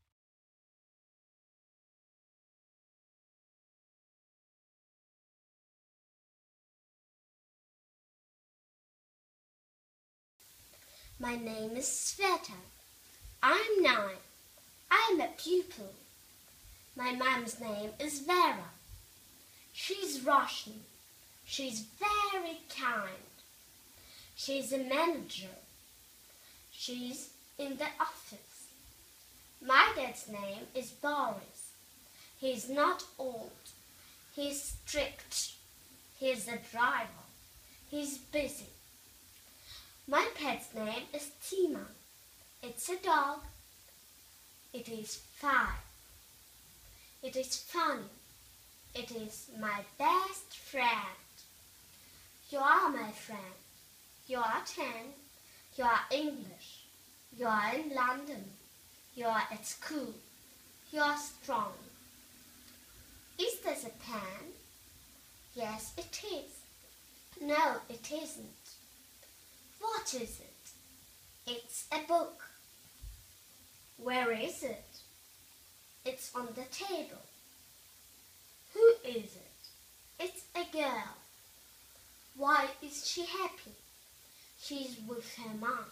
My name is Sveta. I'm nine. I'm a pupil. My mom's name is Vera. She's Russian. She's very kind. She's a manager. She's in the office. My dad's name is Boris. He's not old. He's strict. He's a driver. He's busy. My pet's name is Tima. It's a dog. It is five. It is funny. It is my best friend. You are my friend. You are ten. You are English. You are in London. You are at school. You are strong. Is this a pen? Yes, it is. No, it isn't. What is it? It's a book. Where is it? It's on the table. Who is it? It's a girl. Why is she happy? She's with her mom.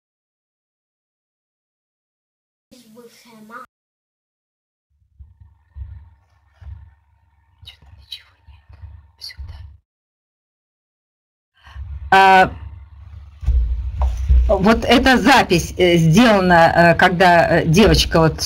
She's with her mom. А, вот эта запись сделана, когда девочка вот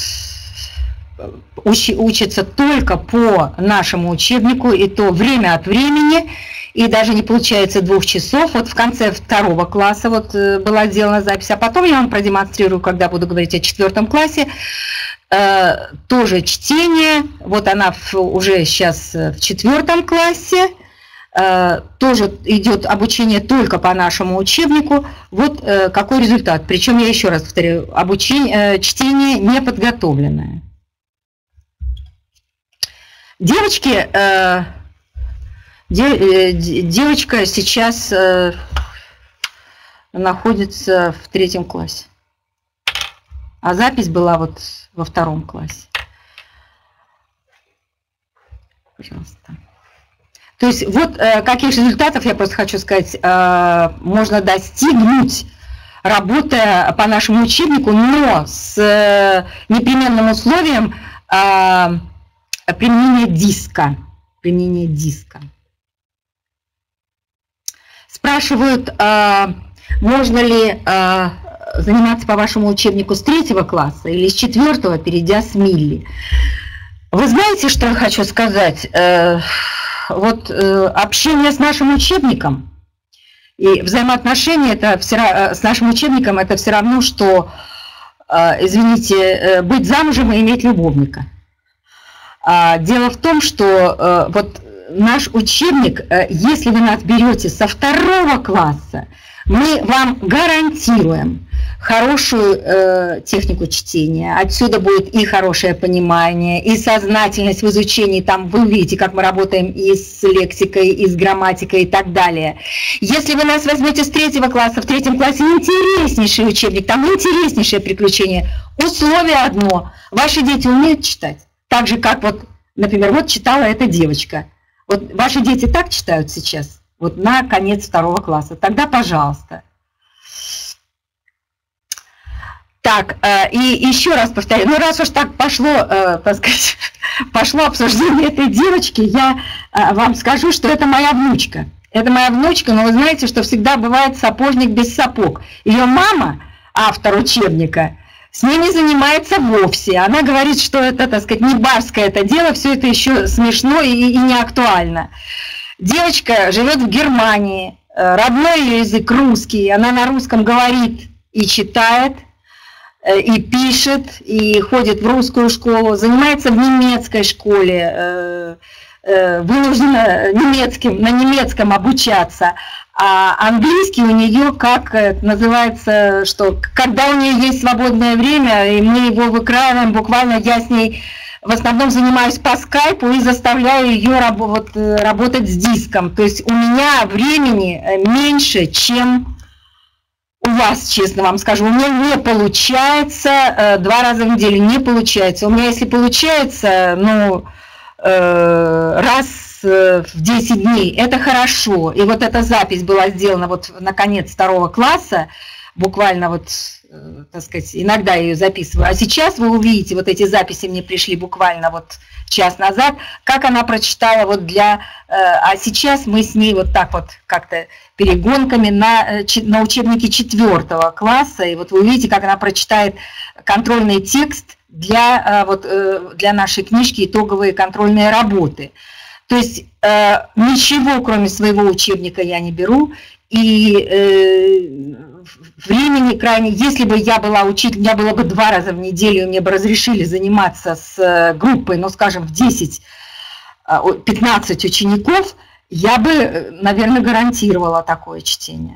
учится только по нашему учебнику, и то время от времени, и даже не получается двух часов. Вот в конце второго класса вот была сделана запись, а потом я вам продемонстрирую, когда буду говорить о четвертом классе, тоже чтение. Вот она уже сейчас в четвертом классе. Тоже идет обучение только по нашему учебнику. Вот какой результат. Причем, я еще раз повторю, обучение, чтение неподготовленное. Девочки Девочка сейчас находится в третьем классе, а запись была вот во втором классе. Пожалуйста. То есть вот каких результатов, я просто хочу сказать, можно достигнуть, работая по нашему учебнику, но с непременным условием применения диска. Применения диска. Спрашивают, можно ли заниматься по вашему учебнику с третьего класса или с четвертого, перейдя с Милли. Вы знаете, что я хочу сказать? Вот общение с нашим учебником и взаимоотношения это все, с нашим учебником это все равно, что, извините, быть замужем и иметь любовника. Дело в том, что вот наш учебник, если вы нас берете со второго класса, мы вам гарантируем хорошую э, технику чтения. Отсюда будет и хорошее понимание, и сознательность в изучении. Там вы увидите, как мы работаем и с лексикой, и с грамматикой, и так далее. Если вы нас возьмете с третьего класса, в третьем классе интереснейший учебник, там интереснейшее приключение. Условие одно. Ваши дети умеют читать. Так же, как вот, например, вот читала эта девочка. Вот ваши дети так читают сейчас? Вот на конец второго класса. Тогда пожалуйста. Так, и еще раз повторяю, ну раз уж так пошло, так сказать, пошло обсуждение этой девочки, я вам скажу, что это моя внучка. Это моя внучка, но вы знаете, что всегда бывает сапожник без сапог. Ее мама, автор учебника, с ней не занимается вовсе. Она говорит, что это, так сказать, не барское это дело, все это еще смешно и, и не актуально. Девочка живет в Германии, родной ее язык русский, она на русском говорит и читает, и пишет, и ходит в русскую школу, занимается в немецкой школе, вынуждена немецким, на немецком обучаться, а английский у нее, как называется, что когда у нее есть свободное время, и мы его выкраиваем, буквально я с ней в основном занимаюсь по скайпу и заставляю ее работать, работать с диском. То есть у меня времени меньше, чем у вас, честно вам скажу. У меня не получается два раза в неделю, не получается. У меня, если получается, ну, раз в десять дней, это хорошо. И вот эта запись была сделана вот на конец второго класса, буквально вот, так сказать, иногда я ее записываю. А сейчас вы увидите, вот эти записи мне пришли буквально вот час назад, как она прочитала вот для... А сейчас мы с ней вот так вот как-то перегонками на, на учебнике четвертого класса, и вот вы увидите, как она прочитает контрольный текст для, вот, для нашей книжки «Итоговые контрольные работы». То есть ничего, кроме своего учебника, я не беру, и времени крайне, если бы я была учителем, я была бы два раза в неделю, мне бы разрешили заниматься с группой, ну, скажем, в десять-пятнадцать учеников, я бы, наверное, гарантировала такое чтение.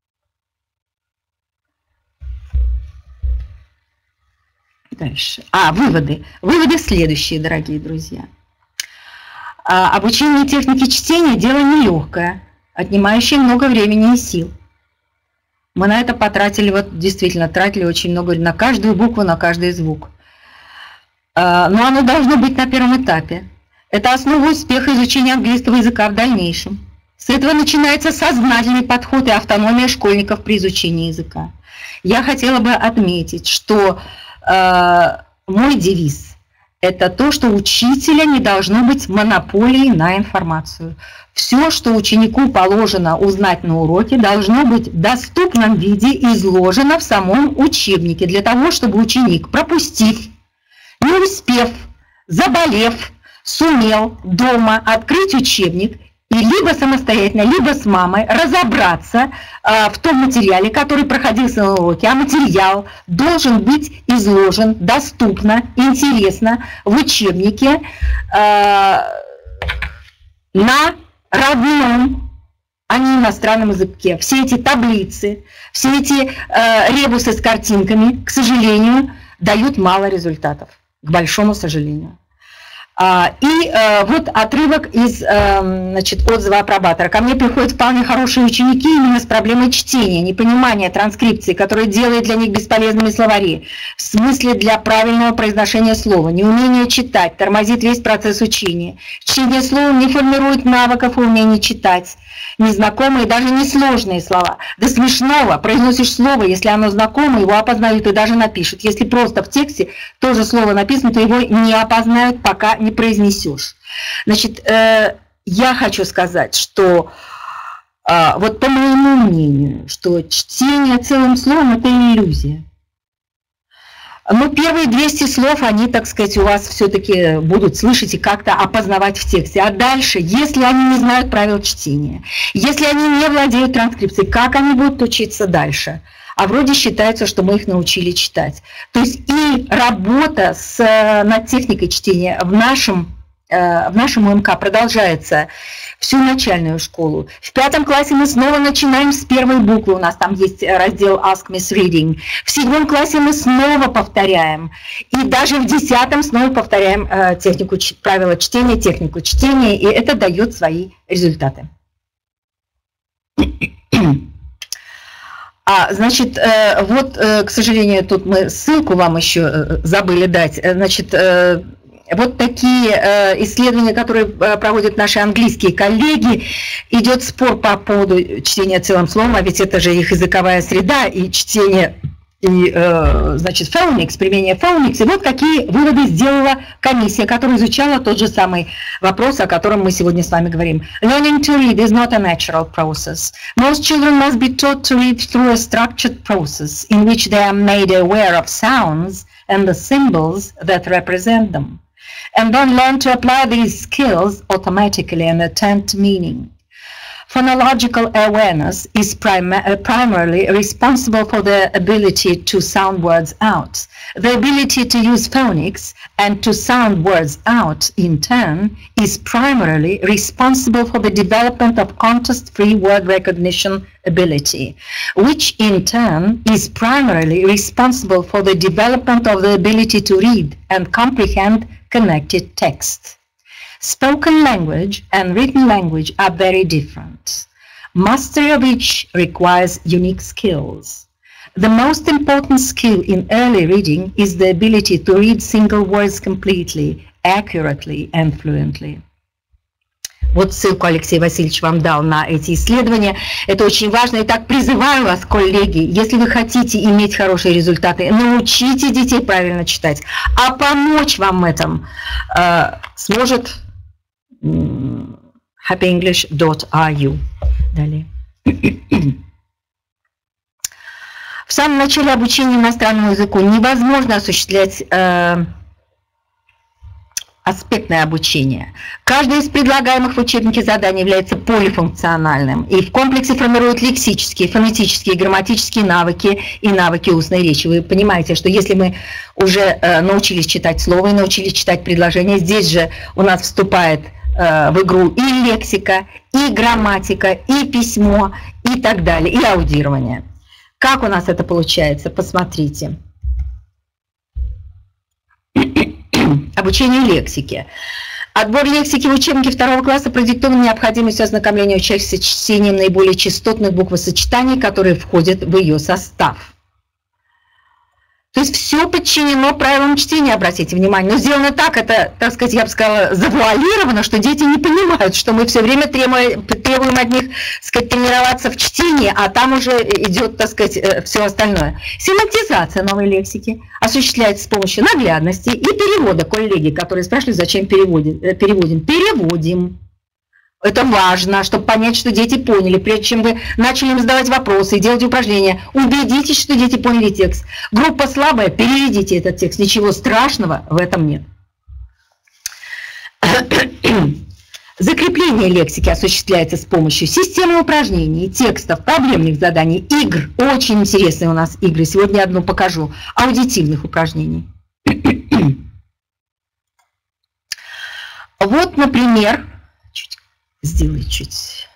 Дальше. А, выводы. Выводы следующие, дорогие друзья. Обучение технике чтения – дело нелегкое, отнимающее много времени и сил. Мы на это потратили, вот действительно, тратили очень много, на каждую букву, на каждый звук. Но оно должно быть на первом этапе. Это основа успеха изучения английского языка в дальнейшем. С этого начинается сознательный подход и автономия школьников при изучении языка. Я хотела бы отметить, что э, мой девиз – это то, что у учителя не должно быть монополии на информацию. Все, что ученику положено узнать на уроке, должно быть в доступном виде изложено в самом учебнике, для того, чтобы ученик, пропустив, не успев, заболев, сумел дома открыть учебник и либо самостоятельно, либо с мамой разобраться э, в том материале, который проходился на уроке. А материал должен быть изложен доступно, интересно в учебнике э, на родном, а не иностранном языке. Все эти таблицы, все эти э, ребусы с картинками, к сожалению, дают мало результатов, к большому сожалению. И вот отрывок из, значит, отзыва апробатора. Ко мне приходят вполне хорошие ученики именно с проблемой чтения, непонимания транскрипции, которая делает для них бесполезными словари, в смысле для правильного произношения слова, неумение читать, тормозит весь процесс учения. Чтение слова не формирует навыков и умений читать. Незнакомые, даже несложные слова. До смешного произносишь слово, если оно знакомо, его опознают и даже напишут. Если просто в тексте тоже слово написано, то его не опознают, пока не произнесешь. Значит, э, я хочу сказать, что э, вот по моему мнению, что чтение целым словом – это иллюзия. Ну, первые двести слов, они, так сказать, у вас все-таки будут слышать и как-то опознавать в тексте. А дальше, если они не знают правил чтения, если они не владеют транскрипцией, как они будут учиться дальше? А вроде считается, что мы их научили читать. То есть и работа с, над техникой чтения в нашем, в нашем УМК продолжается всю начальную школу. В пятом классе мы снова начинаем с первой буквы. У нас там есть раздел Ask Miss Reading. В седьмом классе мы снова повторяем. И даже в десятом снова повторяем технику, правила чтения, технику чтения. И это дает свои результаты. А, значит, вот, к сожалению, тут мы ссылку вам еще забыли дать. Значит, вот такие исследования, которые проводят наши английские коллеги, идет спор по поводу чтения целым словом, а ведь это же их языковая среда, и чтение, и, значит, phonics, применение phonics. И вот какие выводы сделала комиссия, которая изучала тот же самый вопрос, о котором мы сегодня с вами говорим. Learning to read is not a natural process. Most children must be taught to read through a structured process in which they are made aware of sounds and the symbols that represent them, and then learn to apply these skills automatically and attend to meaning. Phonological awareness is prim uh, primarily responsible for the ability to sound words out. The ability to use phonics and to sound words out in turn is primarily responsible for the development of context-free word recognition ability, which in turn is primarily responsible for the development of the ability to read and comprehend connected text. Spoken language and written language are very different. Mastery of each requires unique skills. The most important skill in early reading is the ability to read single words completely, accurately and fluently. Вот ссылку Алексей Васильевич вам дал на эти исследования. Это очень важно. Итак, призываю вас, коллеги, если вы хотите иметь хорошие результаты, научите детей правильно читать. А помочь вам в этом э, сможет happy english dot r u. Далее. В самом начале обучения иностранному языку невозможно осуществлять э, аспектное обучение. Каждое из предлагаемых в учебнике заданий является полифункциональным и в комплексе формирует лексические, фонетические, грамматические навыки и навыки устной речи. Вы понимаете, что если мы уже э, научились читать слово и научились читать предложения, здесь же у нас вступает э, в игру и лексика, и грамматика, и письмо, и так далее, и аудирование. Как у нас это получается? Посмотрите. Обучение лексике. Отбор лексики в учебнике второго класса продиктован необходимостью ознакомления учащихся с чтением наиболее частотных буквосочетаний, которые входят в ее состав. То есть все подчинено правилам чтения, обратите внимание. Но сделано так, это, так сказать, я бы сказала, завуалировано, что дети не понимают, что мы все время требуем, требуем от них, так сказать, тренироваться в чтении, а там уже идет, так сказать, все остальное. Семантизация новой лексики осуществляется с помощью наглядности и перевода. Коллеги, которые спрашивают, зачем переводим, переводим. Переводим. Это важно, чтобы понять, что дети поняли. Прежде чем вы начали им задавать вопросы и делать упражнения, убедитесь, что дети поняли текст. Группа слабая, переведите этот текст. Ничего страшного в этом нет. Закрепление лексики осуществляется с помощью системы упражнений, текстов, проблемных заданий, игр. Очень интересные у нас игры. Сегодня одну покажу. Аудитивных упражнений. Вот, например... Сделай чуть.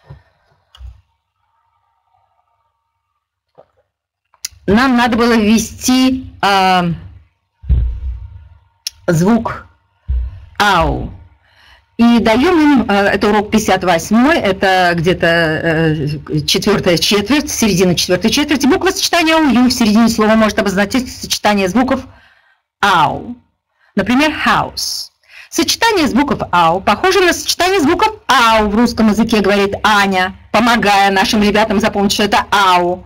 Нам надо было ввести э, звук ау. И даем им, это урок пятьдесят восьмой, это где-то четвертая четверть, середина четвертой четверти. Буква сочетания ау в середине слова может обозначать сочетание звуков ау. Например, house. Сочетание звуков ау похоже на сочетание звуков ау в русском языке, говорит Аня, помогая нашим ребятам запомнить, что это ау.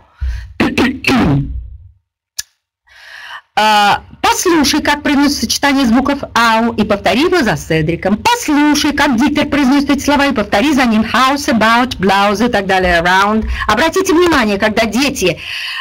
Послушай, как произносится сочетание звуков ау, и повтори его за Седриком. Послушай, как диктор произносит эти слова, и повтори за ним house, about, blouse и так далее, around. Обратите внимание, когда дети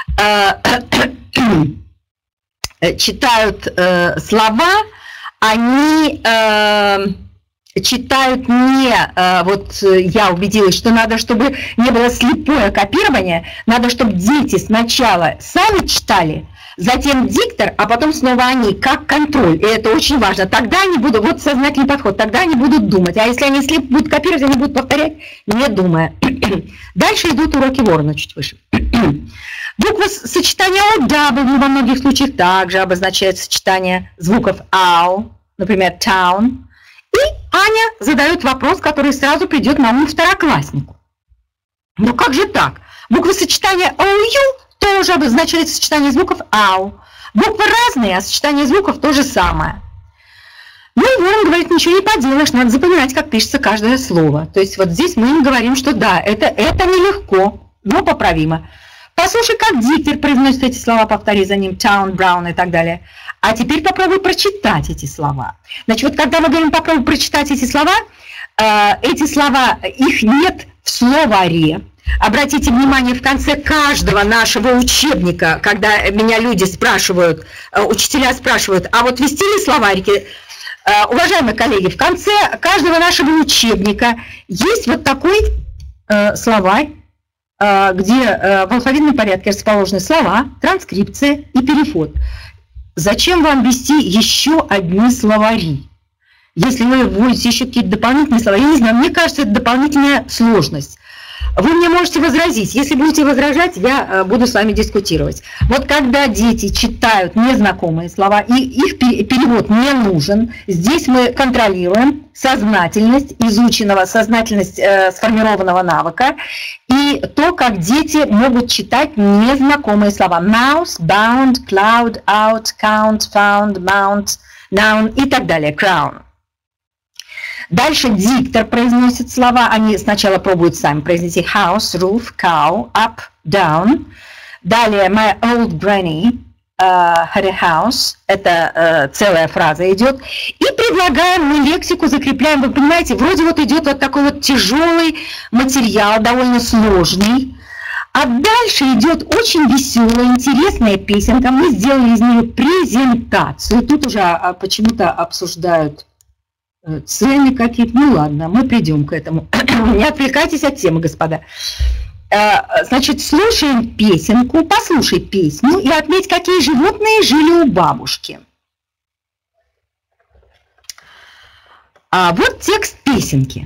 э, читают э, слова, они э, читают не, э, вот я убедилась, что надо, чтобы не было слепое копирование, надо, чтобы дети сначала сами читали, затем диктор, а потом снова они, как контроль. И это очень важно. Тогда они будут, вот сознательный подход, тогда они будут думать. А если они слепо будут копировать, они будут повторять, не думая. Дальше идут уроки Ворона, чуть выше. Буква сочетания W во многих случаях также обозначает сочетание звуков ау, например, town. И Аня задает вопрос, который сразу придет на ум второкласснику. Ну как же так? Буква сочетания о ю тоже обозначает сочетание звуков ау. Буквы разные, а сочетание звуков то же самое. Ну и Ворон говорит, ничего не поделаешь, надо запоминать, как пишется каждое слово. То есть вот здесь мы им говорим, что да, это, это нелегко, но поправимо. Послушай, как диктор произносит эти слова, повтори за ним town, brown и так далее. А теперь попробуй прочитать эти слова. Значит, вот когда мы говорим попробуй прочитать эти слова, э, эти слова, их нет в словаре. Обратите внимание, в конце каждого нашего учебника, когда меня люди спрашивают, учителя спрашивают, а вот вести ли словарики, уважаемые коллеги, в конце каждого нашего учебника есть вот такой словарь, где в алфавитном порядке расположены слова, транскрипция и перевод. Зачем вам вести еще одни словари? Если вы вводите еще какие-то дополнительные слова, я не знаю, мне кажется, это дополнительная сложность. Вы мне можете возразить. Если будете возражать, я буду с вами дискутировать. Вот когда дети читают незнакомые слова, и их перевод не нужен, здесь мы контролируем сознательность изученного, сознательность э, сформированного навыка и то, как дети могут читать незнакомые слова. Mouse, bound, cloud, out, count, found, mount, noun и так далее. Crown. Дальше диктор произносит слова, они сначала пробуют сами произнести house, roof, cow, up, down. Далее my old granny uh, had a house, это uh, целая фраза идет. И предлагаем мы лексику, закрепляем, вы понимаете, вроде вот идет вот такой вот тяжелый материал, довольно сложный. А дальше идет очень веселая, интересная песенка, мы сделали из нее презентацию. Тут уже а, почему-то обсуждают цены какие-то, ну ладно, мы придем к этому. Не отвлекайтесь от темы, господа. Значит, слушаем песенку, послушай песню и отметь, какие животные жили у бабушки. А вот текст песенки.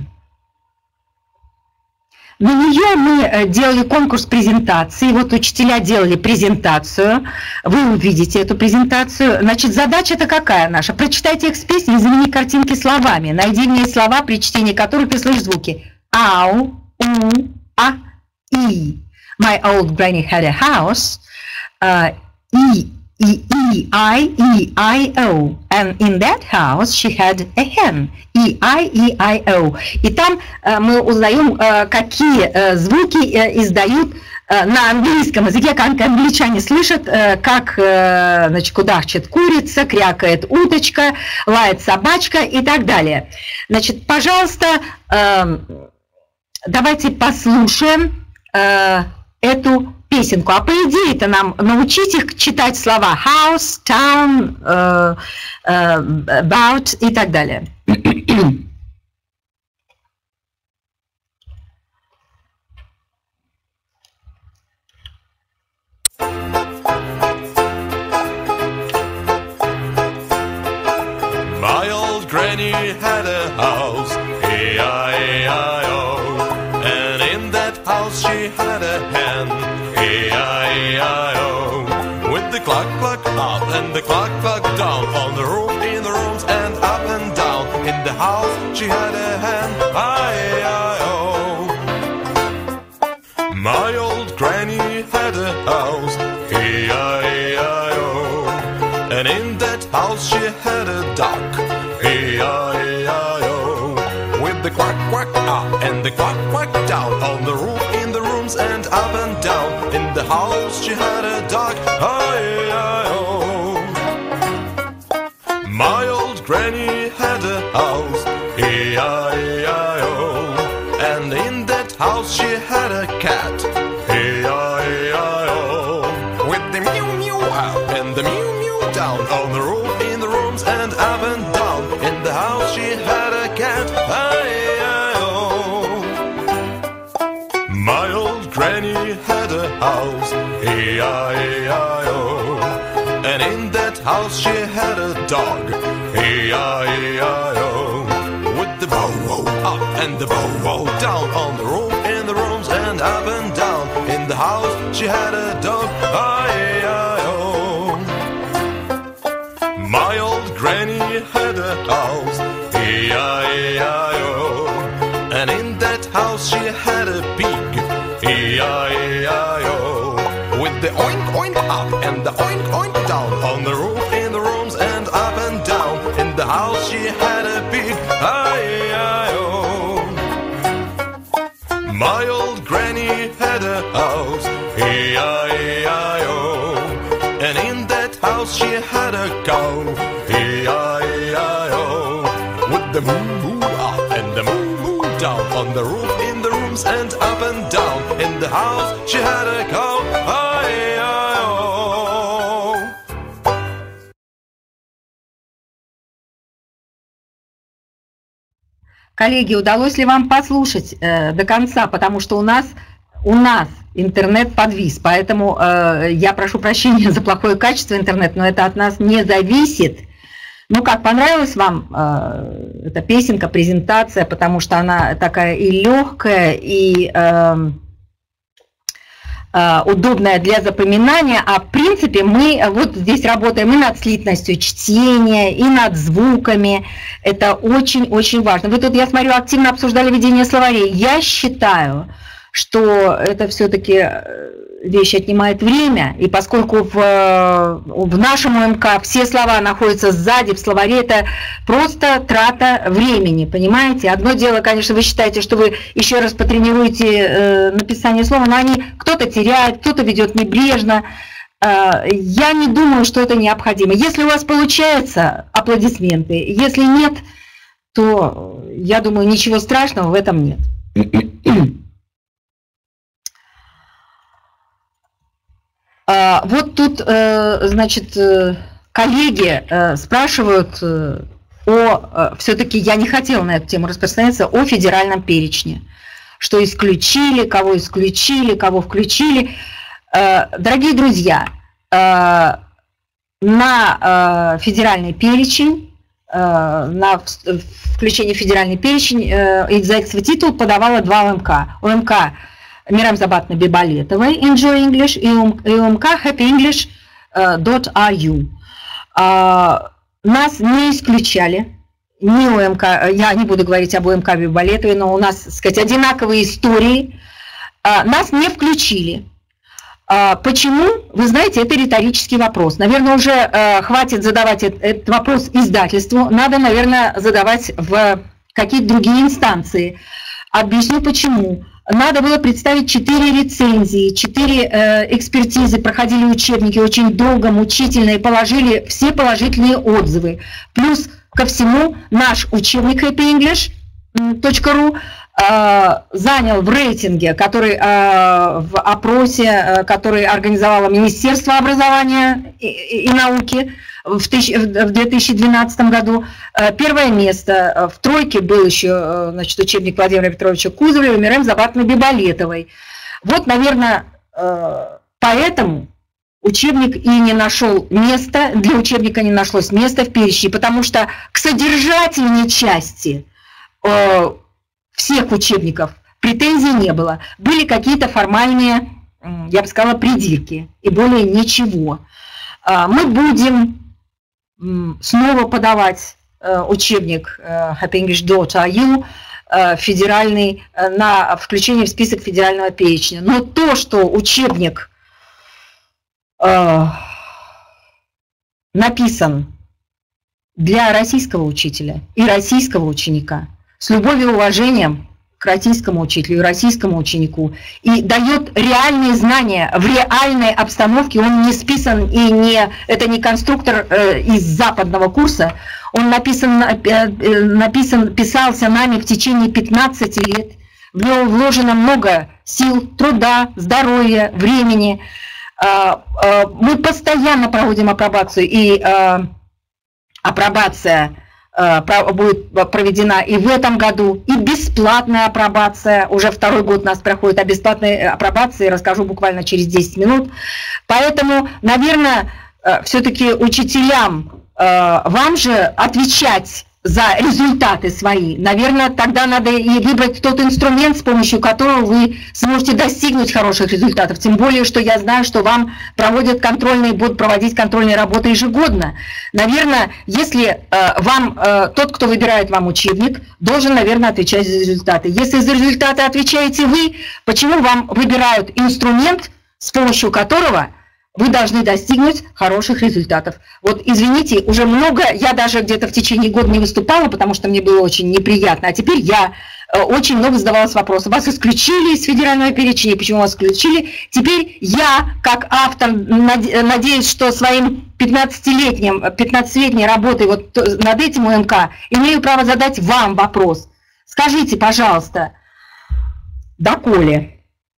На нее мы делали конкурс презентации, вот учителя делали презентацию, вы увидите эту презентацию. Значит, задача-то какая наша? Прочитай текст песни и замени картинки словами. Найди в ней слова, при чтении которых ты слышишь звуки ау, у, а, и. My old granny had a house. Uh, и, и, и, I, и, I, o. And in that house she had a hen. И, I, и, I, o. И там uh, мы узнаем, uh, какие uh, звуки uh, издают uh, на английском языке, как англичане слышат, uh, как uh, значит, кудахчет курица, крякает уточка, лает собачка и так далее. Значит, пожалуйста, uh, давайте послушаем uh, эту песенку. А по идее-то нам научить их читать слова house, town, uh, uh, about и так далее. My old granny had a house, E I E I O, and in that house she had a hen, E I E I O, with the clock clock up and the clock clock down, on the roof, in the rooms, and up and down, in she had a hen, I I O. My old granny had a house, E I I O. And in that house she had a duck, E I I O. With the quack quack up and the quack quack down, on the roof, in the rooms, and up and down. In the house she had a duck, I I O. My old granny had a house, E I I O. And in that house she had a cat, E I I O. With the mew mew up and the mew mew down, on the roof, in the rooms, and up and down. In the house she had a cat, I I O. My old granny had a house, E I I O. And in that house she had a dog, E I I O. With the bow wow up and the bow wow down, on the roof, in the rooms, and up and down. In the house she had a dog, I I O. My old granny had a house, E I I O. And in that house she had a pig, E I I O. With the oink oink up and the oink oink down, on the roof, in the rooms, and up and down. In the house she had a pig, I I O. My old granny had a house, E I I O. And in that house she had a cow, E I I O. With the moo moo up and the moo moo down, on the roof, in the rooms, and up and down. In the house she had a cow, I I O. Коллеги, удалось ли вам послушать э, до конца, потому что у нас, у нас интернет подвис, поэтому э, я прошу прощения за плохое качество интернета, но это от нас не зависит. Ну как, понравилась вам э, эта песенка, презентация, потому что она такая и легкая, и э, э, удобная для запоминания, а в принципе мы вот здесь работаем и над слитностью чтения, и над звуками. Это очень-очень важно. Вы тут, я смотрю, активно обсуждали ведение словарей. Я считаю, что это все-таки вещь отнимает время, и поскольку в, в нашем УМК все слова находятся сзади в словаре, это просто трата времени, понимаете? Одно дело, конечно, вы считаете, что вы еще раз потренируете э, написание слова, но они кто-то теряет, кто-то ведет небрежно. Э, я не думаю, что это необходимо. Если у вас получается, аплодисменты. Если нет, то, я думаю, ничего страшного в этом нет. Вот тут, значит, коллеги спрашивают о, все-таки я не хотела на эту тему распространяться, о федеральном перечне. Что исключили, кого исключили, кого включили. Дорогие друзья, на федеральный перечень, на включение в федеральный перечень за экс-титул подавала два УМК. УМК Мирам Забатной-Бибалетовой Enjoy English и УМК Happy English dot ар ю. Нас не исключали, не УМК, я не буду говорить об УМК Бибалетовой, но у нас, так сказать, одинаковые истории. Нас не включили. Почему? Вы знаете, это риторический вопрос. Наверное, уже хватит задавать этот вопрос издательству. Надо, наверное, задавать в какие-то другие инстанции. Объясню почему. Надо было представить четыре рецензии, четыре э, экспертизы, проходили учебники очень долго, мучительно, и положили все положительные отзывы. Плюс ко всему наш учебник happy english точка ру э, занял в рейтинге, который э, в опросе, э, который организовало Министерство образования и, и, и науки в, тысяч, в две тысячи двенадцатом году, э, первое место. В тройке был еще э, значит, учебник Владимира Петровича Кузовлева и Мирам Забатной-Бибалетовой. Вот, наверное, э, поэтому учебник и не нашел места, для учебника не нашлось места в перечне, потому что к содержательной части э, всех учебников претензий не было. Были какие-то формальные, я бы сказала, придирки, и более ничего. Мы будем снова подавать учебник Happy English dot I U федеральный, на включение в список федерального перечня. Но то, что учебник написан для российского учителя и российского ученика, с любовью и уважением к российскому учителю и российскому ученику, и дает реальные знания в реальной обстановке. Он не списан и не, это не конструктор э, из западного курса, он написан, э, написан, писался нами в течение пятнадцати лет, в него вложено много сил, труда, здоровья, времени. Э, э, мы постоянно проводим апробацию, и э, апробация будет проведена и в этом году, и бесплатная апробация, уже второй год у нас проходит, о бесплатной апробации расскажу буквально через десять минут. Поэтому, наверное, все-таки учителям, вам же отвечать за результаты свои. Наверное, тогда надо и выбрать тот инструмент, с помощью которого вы сможете достигнуть хороших результатов. Тем более, что я знаю, что вам проводят контрольные, будут проводить контрольные работы ежегодно. Наверное, если э, вам, э, тот, кто выбирает вам учебник, должен, наверное, отвечать за результаты. Если за результаты отвечаете вы, почему вам выбирают инструмент, с помощью которого вы должны достигнуть хороших результатов? Вот, извините, уже много, я даже где-то в течение года не выступала, потому что мне было очень неприятно, а теперь я э, очень много задавалась вопросом. Вас исключили из федерального перечня, почему вас исключили? Теперь я, как автор, надеюсь, что своим пятнадцатилетним, пятнадцатилетней работой вот над этим У М К имею право задать вам вопрос. Скажите, пожалуйста, доколе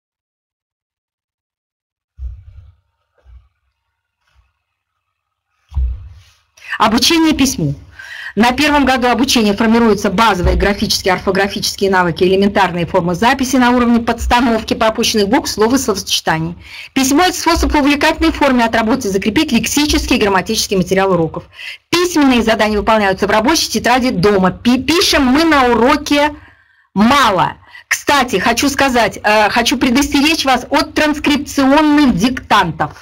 обучение письму. На первом году обучения формируются базовые графические, орфографические навыки, элементарные формы записи на уровне подстановки пропущенных букв, слов и словосочетаний. Письмо – это способ в увлекательной форме отработать и закрепить лексический и грамматический материал уроков. Письменные задания выполняются в рабочей тетради дома. Пишем мы на уроке мало. Кстати, хочу сказать, хочу предостеречь вас от транскрипционных диктантов.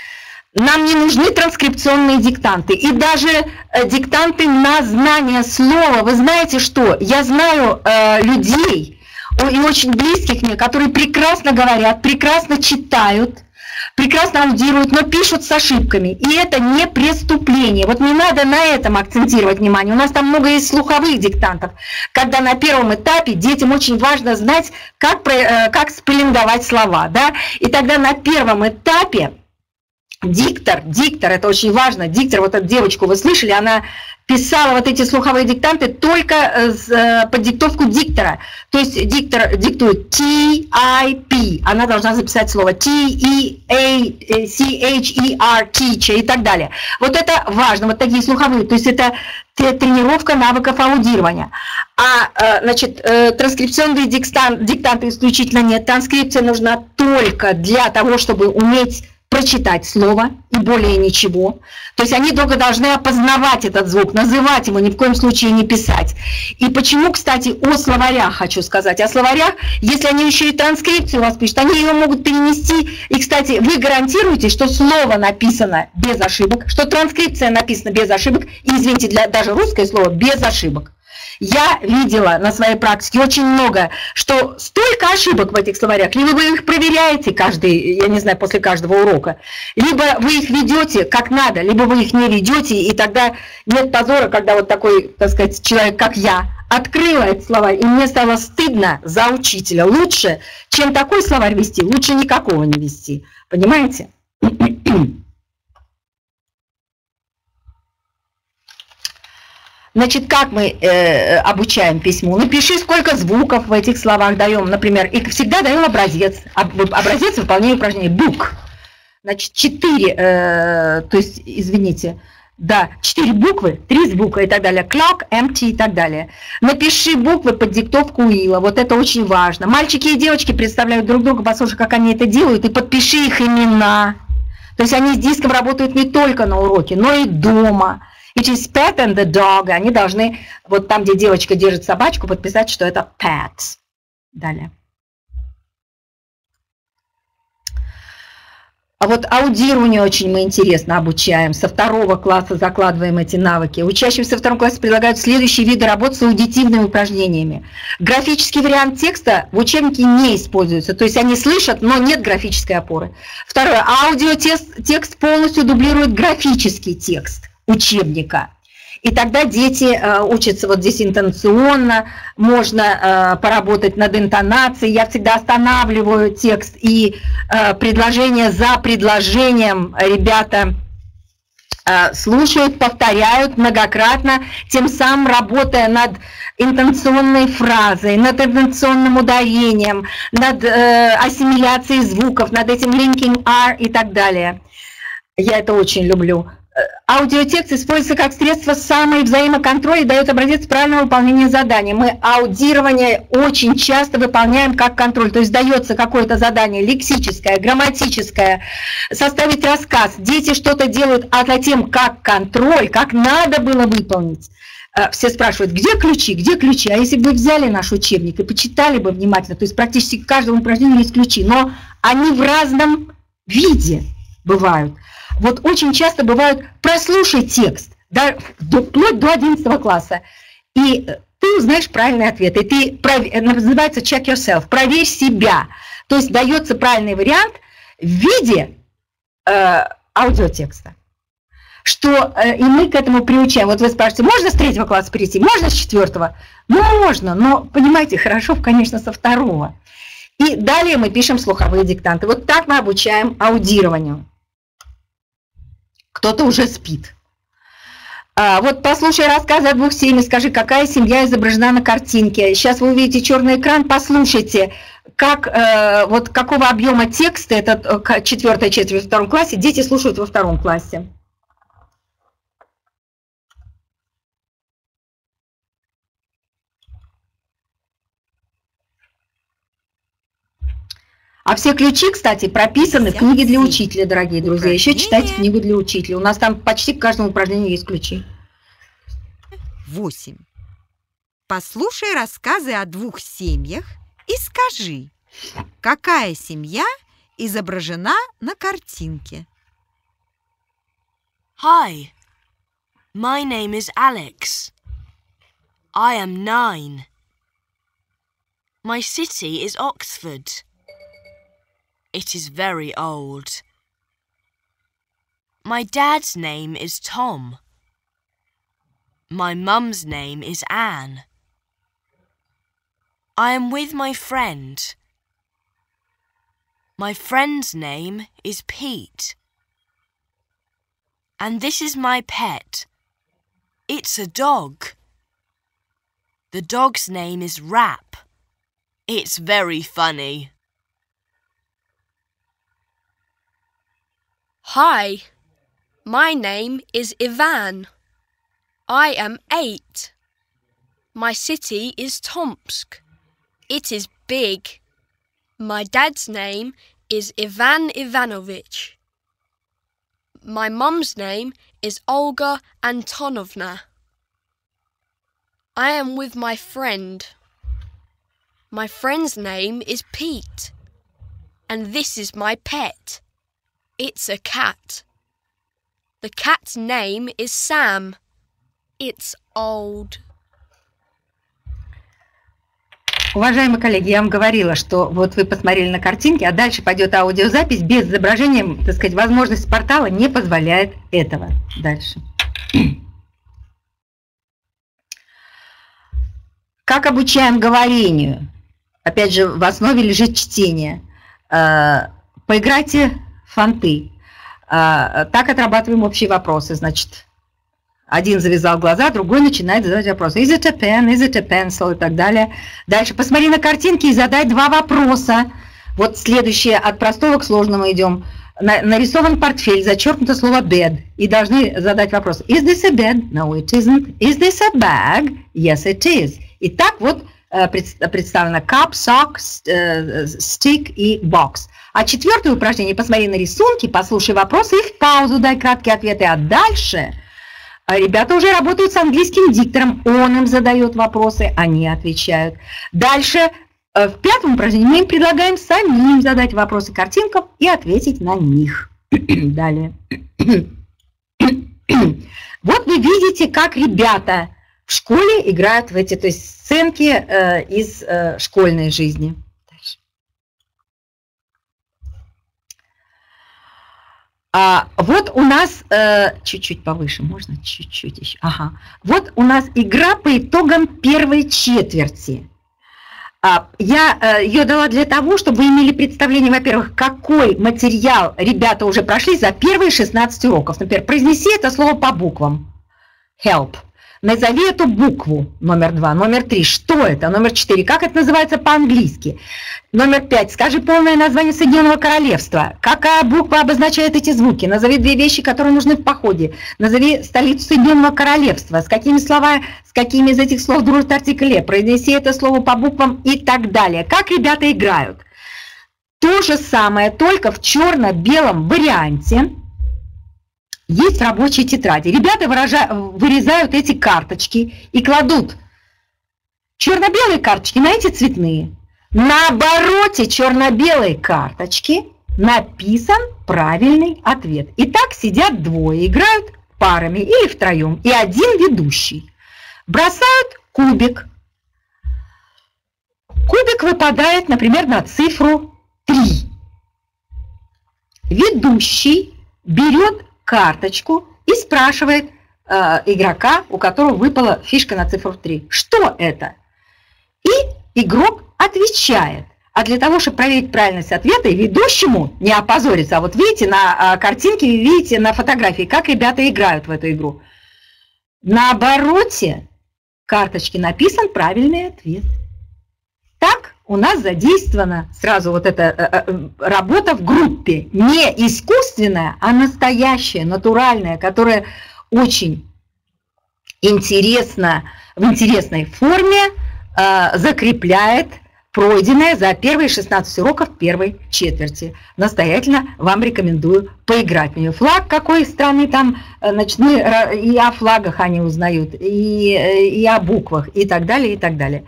Нам не нужны транскрипционные диктанты, и даже э, диктанты на знание слова. Вы знаете что? Я знаю э, людей, и очень близких мне, которые прекрасно говорят, прекрасно читают, прекрасно аудируют, но пишут с ошибками. И это не преступление. Вот не надо на этом акцентировать внимание. У нас там много есть слуховых диктантов, когда на первом этапе детям очень важно знать, как, э, как спеллинговать слова. Да? И тогда на первом этапе Диктор, диктор, это очень важно, диктор, вот эту девочку вы слышали, она писала вот эти слуховые диктанты только под диктовку диктора. То есть диктор диктует T I P, она должна записать слово T E A C H E R, teacher и так далее. Вот это важно, вот такие слуховые, то есть это тренировка навыков аудирования. А, значит, транскрипционные диктанты исключительно нет, транскрипция нужна только для того, чтобы уметь прочитать слово и более ничего. То есть они только должны опознавать этот звук, называть его, ни в коем случае не писать. И почему, кстати, о словарях хочу сказать. О словарях, если они еще и транскрипцию у вас пишут, они ее могут перенести. И, кстати, вы гарантируете, что слово написано без ошибок, что транскрипция написана без ошибок, и, извините, для, даже русское слово без ошибок. Я видела на своей практике очень много, что столько ошибок в этих словарях, либо вы их проверяете каждый, я не знаю, после каждого урока, либо вы их ведете как надо, либо вы их не ведете, и тогда нет позора, когда вот такой, так сказать, человек, как я, открыла эти словарь, и мне стало стыдно за учителя. Лучше, чем такой словарь вести, лучше никакого не вести. Понимаете? Значит, как мы э, обучаем письму? Напиши, сколько звуков в этих словах даем, например, и всегда даем образец. Образец выполнения упражнений. Book. Значит, четыре, э, то есть, извините, да, четыре буквы, три звука и так далее. Clock, empty и так далее. Напиши буквы под диктовку Уилла, вот это очень важно. Мальчики и девочки представляют друг друга, послушай, как они это делают, и подпиши их имена. То есть они с диском работают не только на уроке, но и дома. It is pet and the dog. Они должны, вот там, где девочка держит собачку, подписать, что это pet. Далее. А вот аудированию очень мы интересно обучаем. Со второго класса закладываем эти навыки. Учащимся во втором классе предлагают следующие виды работ с аудитивными упражнениями. Графический вариант текста в учебнике не используется. То есть они слышат, но нет графической опоры. Второе. Аудиотекст полностью дублирует графический текст учебника. И тогда дети э, учатся вот здесь интонационно, можно э, поработать над интонацией. Я всегда останавливаю текст и э, предложение за предложением ребята э, слушают, повторяют многократно, тем самым работая над интонационной фразой, над интонационным ударением, над э, ассимиляцией звуков, над этим linking R и так далее. Я это очень люблю. Аудиотекст используется как средство самовзаимоконтроля и дает образец правильного выполнения задания. Мы аудирование очень часто выполняем как контроль. То есть дается какое-то задание лексическое, грамматическое, составить рассказ. Дети что-то делают, а затем как контроль, как надо было выполнить. Все спрашивают, где ключи, где ключи? А если бы вы взяли наш учебник и почитали бы внимательно, то есть практически к каждому упражнению есть ключи, но они в разном виде бывают. Вот очень часто бывают, прослушай текст, да, вплоть до одиннадцатого класса, и ты узнаешь правильный ответ, и ты, называется check yourself, проверь себя. То есть дается правильный вариант в виде э, аудиотекста. Что, э, и мы к этому приучаем. Вот вы спрашиваете, можно с третьего класса перейти, можно с четвертого? Ну, можно, но, понимаете, хорошо, конечно, со второго. И далее мы пишем слуховые диктанты. Вот так мы обучаем аудированию. Кто-то уже спит. А, вот послушай рассказы о двух семьях, скажи, какая семья изображена на картинке. Сейчас вы увидите черный экран, послушайте, как, э, вот какого объема текста, это четвертая четверть во втором классе, дети слушают во втором классе. А все ключи, кстати, прописаны в книге для учителя, дорогие друзья. Еще читайте книгу для учителя. У нас там почти к каждому упражнению есть ключи. восемь. Послушай рассказы о двух семьях и скажи, какая семья изображена на картинке. Hi, my name is Alex. I am nine. My city is Oxford. It is very old. My dad's name is Tom. My mum's name is Anne. I am with my friend. My friend's name is Pete. And this is my pet. It's a dog. The dog's name is Rap. It's very funny. Hi, my name is Ivan. I am eight. My city is Tomsk. It is big. My dad's name is Ivan Ivanovich. My mum's name is Olga Antonovna. I am with my friend. My friend's name is Pete. And this is my pet. It's a cat. The cat's name is Sam. It's old. Уважаемые коллеги, я вам говорила, что вот вы посмотрели на картинки, а дальше пойдет аудиозапись без изображения, так сказать, возможность портала не позволяет этого. Дальше. Как обучаем говорению? Опять же, в основе лежит чтение. Поиграйте в фонты. Так отрабатываем общие вопросы. Значит, один завязал глаза, другой начинает задавать вопросы. Is it a pen? Is it a pencil? И так далее. Дальше посмотри на картинки и задай два вопроса. Вот следующее, от простого к сложному идем. Нарисован портфель, зачеркнуто слово bed. И должны задать вопрос. Is this a bed? No, it isn't. Is this a bag? Yes, it is. И так вот представлено cup, sock, stick и box. А четвертое упражнение, посмотри на рисунки, послушай вопросы и в паузу дай краткие ответы. А дальше ребята уже работают с английским диктором. Он им задает вопросы, они отвечают. Дальше в пятом упражнении мы им предлагаем самим задать вопросы картинкам и ответить на них. Далее. Вот вы видите, как ребята в школе играют в эти, то есть сценки э, из э, школьной жизни. Дальше. А, вот у нас, э, чуть-чуть повыше, можно чуть-чуть еще. Ага. Вот у нас игра по итогам первой четверти. Я ее дала для того, чтобы вы имели представление, во-первых, какой материал ребята уже прошли за первые шестнадцать уроков. Например, произнеси это слово по буквам. Help. Назови эту букву. Номер два. Номер три. Что это? Номер четыре. Как это называется по-английски? Номер пять. Скажи полное название Соединенного Королевства. Какая буква обозначает эти звуки? Назови две вещи, которые нужны в походе. Назови столицу Соединенного Королевства. С какими словами, с какими из этих слов дружит артикль «э». Произнеси это слово по буквам и так далее. Как ребята играют? То же самое, только в черно-белом варианте. Есть в рабочей тетради. Ребята выражают, вырезают эти карточки и кладут черно-белые карточки на эти цветные. На обороте черно-белой карточки написан правильный ответ. И так сидят двое, играют парами или втроем, и один ведущий. Бросают кубик. Кубик выпадает, например, на цифру три. Ведущий берет карточку и спрашивает э, игрока, у которого выпала фишка на цифру три. Что это? И игрок отвечает. А для того, чтобы проверить правильность ответа, и ведущему не опозориться, а вот видите, на э, картинке, видите на фотографии, как ребята играют в эту игру. На обороте карточки написан правильный ответ. Так у нас задействована сразу вот эта э, э, работа в группе, не искусственная, а настоящая, натуральная, которая очень интересно, в интересной форме э, закрепляет пройденное за первые шестнадцать уроков первой четверти. Настоятельно вам рекомендую поиграть в нее. Флаг какой страны там, ночные, и о флагах они узнают, и, и о буквах, и так далее, и так далее.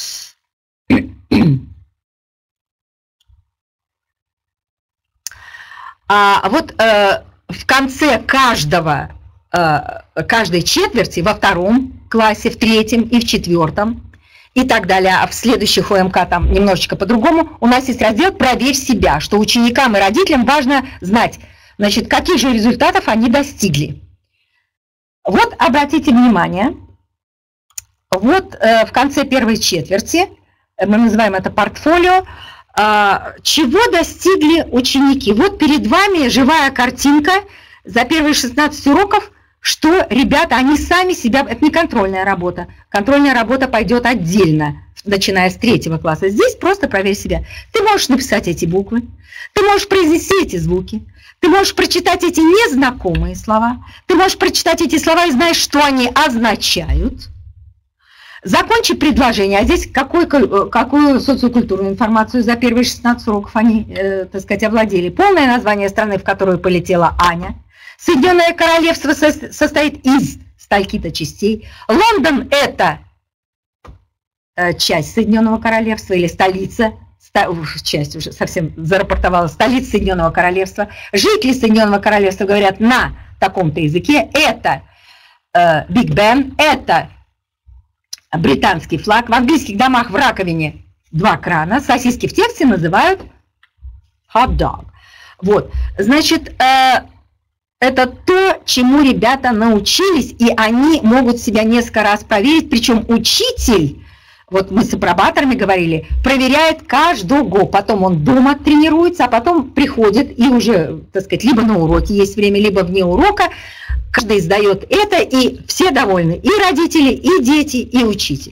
А вот э, в конце каждого, э, каждой четверти, во втором классе, в третьем и в четвертом, и так далее, а в следующих ОМК там немножечко по-другому, у нас есть раздел «Проверь себя», что ученикам и родителям важно знать, значит, каких же результатов они достигли. Вот обратите внимание, вот э, в конце первой четверти, мы называем это портфолио, чего достигли ученики. Вот перед вами живая картинка за первые шестнадцать уроков, что ребята, они сами себя, это не контрольная работа, контрольная работа пойдет отдельно, начиная с третьего класса. Здесь просто проверь себя. Ты можешь написать эти буквы, ты можешь произнести эти звуки, ты можешь прочитать эти незнакомые слова, ты можешь прочитать эти слова и знаешь, что они означают. Закончи предложение, а здесь какой, какую социокультурную информацию за первые шестнадцать уроков они, э, так сказать, овладели. Полное название страны, в которую полетела Аня. Соединенное Королевство со состоит из стольки-то частей. Лондон – это э, часть Соединенного Королевства или столица, ста часть уже совсем зарапортовала, столица Соединенного Королевства. Жители Соединенного Королевства говорят на таком-то языке. Это Биг Бен, это британский флаг. В английских домах в раковине два крана. Сосиски в тесте называют hot dog. Вот, значит, э, это то, чему ребята научились, и они могут себя несколько раз проверить. Причем учитель, вот мы с апробаторами говорили, проверяет каждого. Потом он дома тренируется, а потом приходит и уже, так сказать, либо на уроке есть время, либо вне урока. Каждый сдает это, и все довольны, и родители, и дети, и учитель.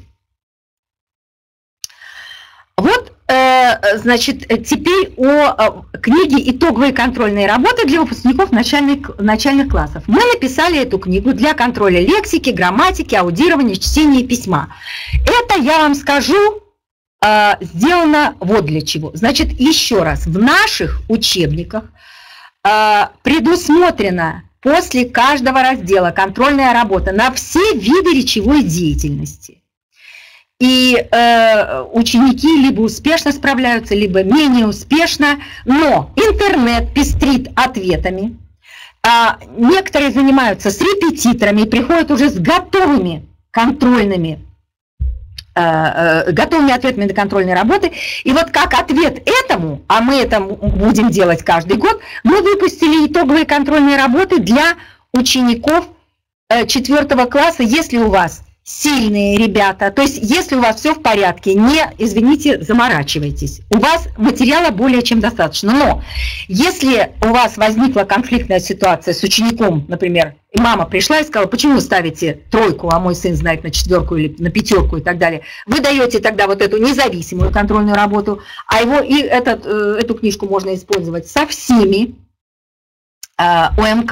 Вот, э, значит, теперь о книге «Итоговые контрольные работы для выпускников начальных, начальных классов». Мы написали эту книгу для контроля лексики, грамматики, аудирования, чтения и письма. Это, я вам скажу, э, сделано вот для чего. Значит, еще раз, в наших учебниках э, предусмотрено после каждого раздела контрольная работа на все виды речевой деятельности. и э, ученики либо успешно справляются, либо менее успешно, но интернет пестрит ответами. А некоторые занимаются с репетиторами и приходят уже с готовыми контрольными, э, э, готовыми ответами на контрольные работы. И вот как ответ этому, а мы это будем делать каждый год, мы выпустили итоговые контрольные работы для учеников четвертого класса, если у вас сильные ребята, то есть если у вас все в порядке, не, извините, заморачивайтесь, у вас материала более чем достаточно, но если у вас возникла конфликтная ситуация с учеником, например, и мама пришла и сказала, почему вы ставите тройку, а мой сын знает на четверку или на пятерку и так далее, вы даете тогда вот эту независимую контрольную работу, а его и этот, эту книжку можно использовать со всеми. ОМК,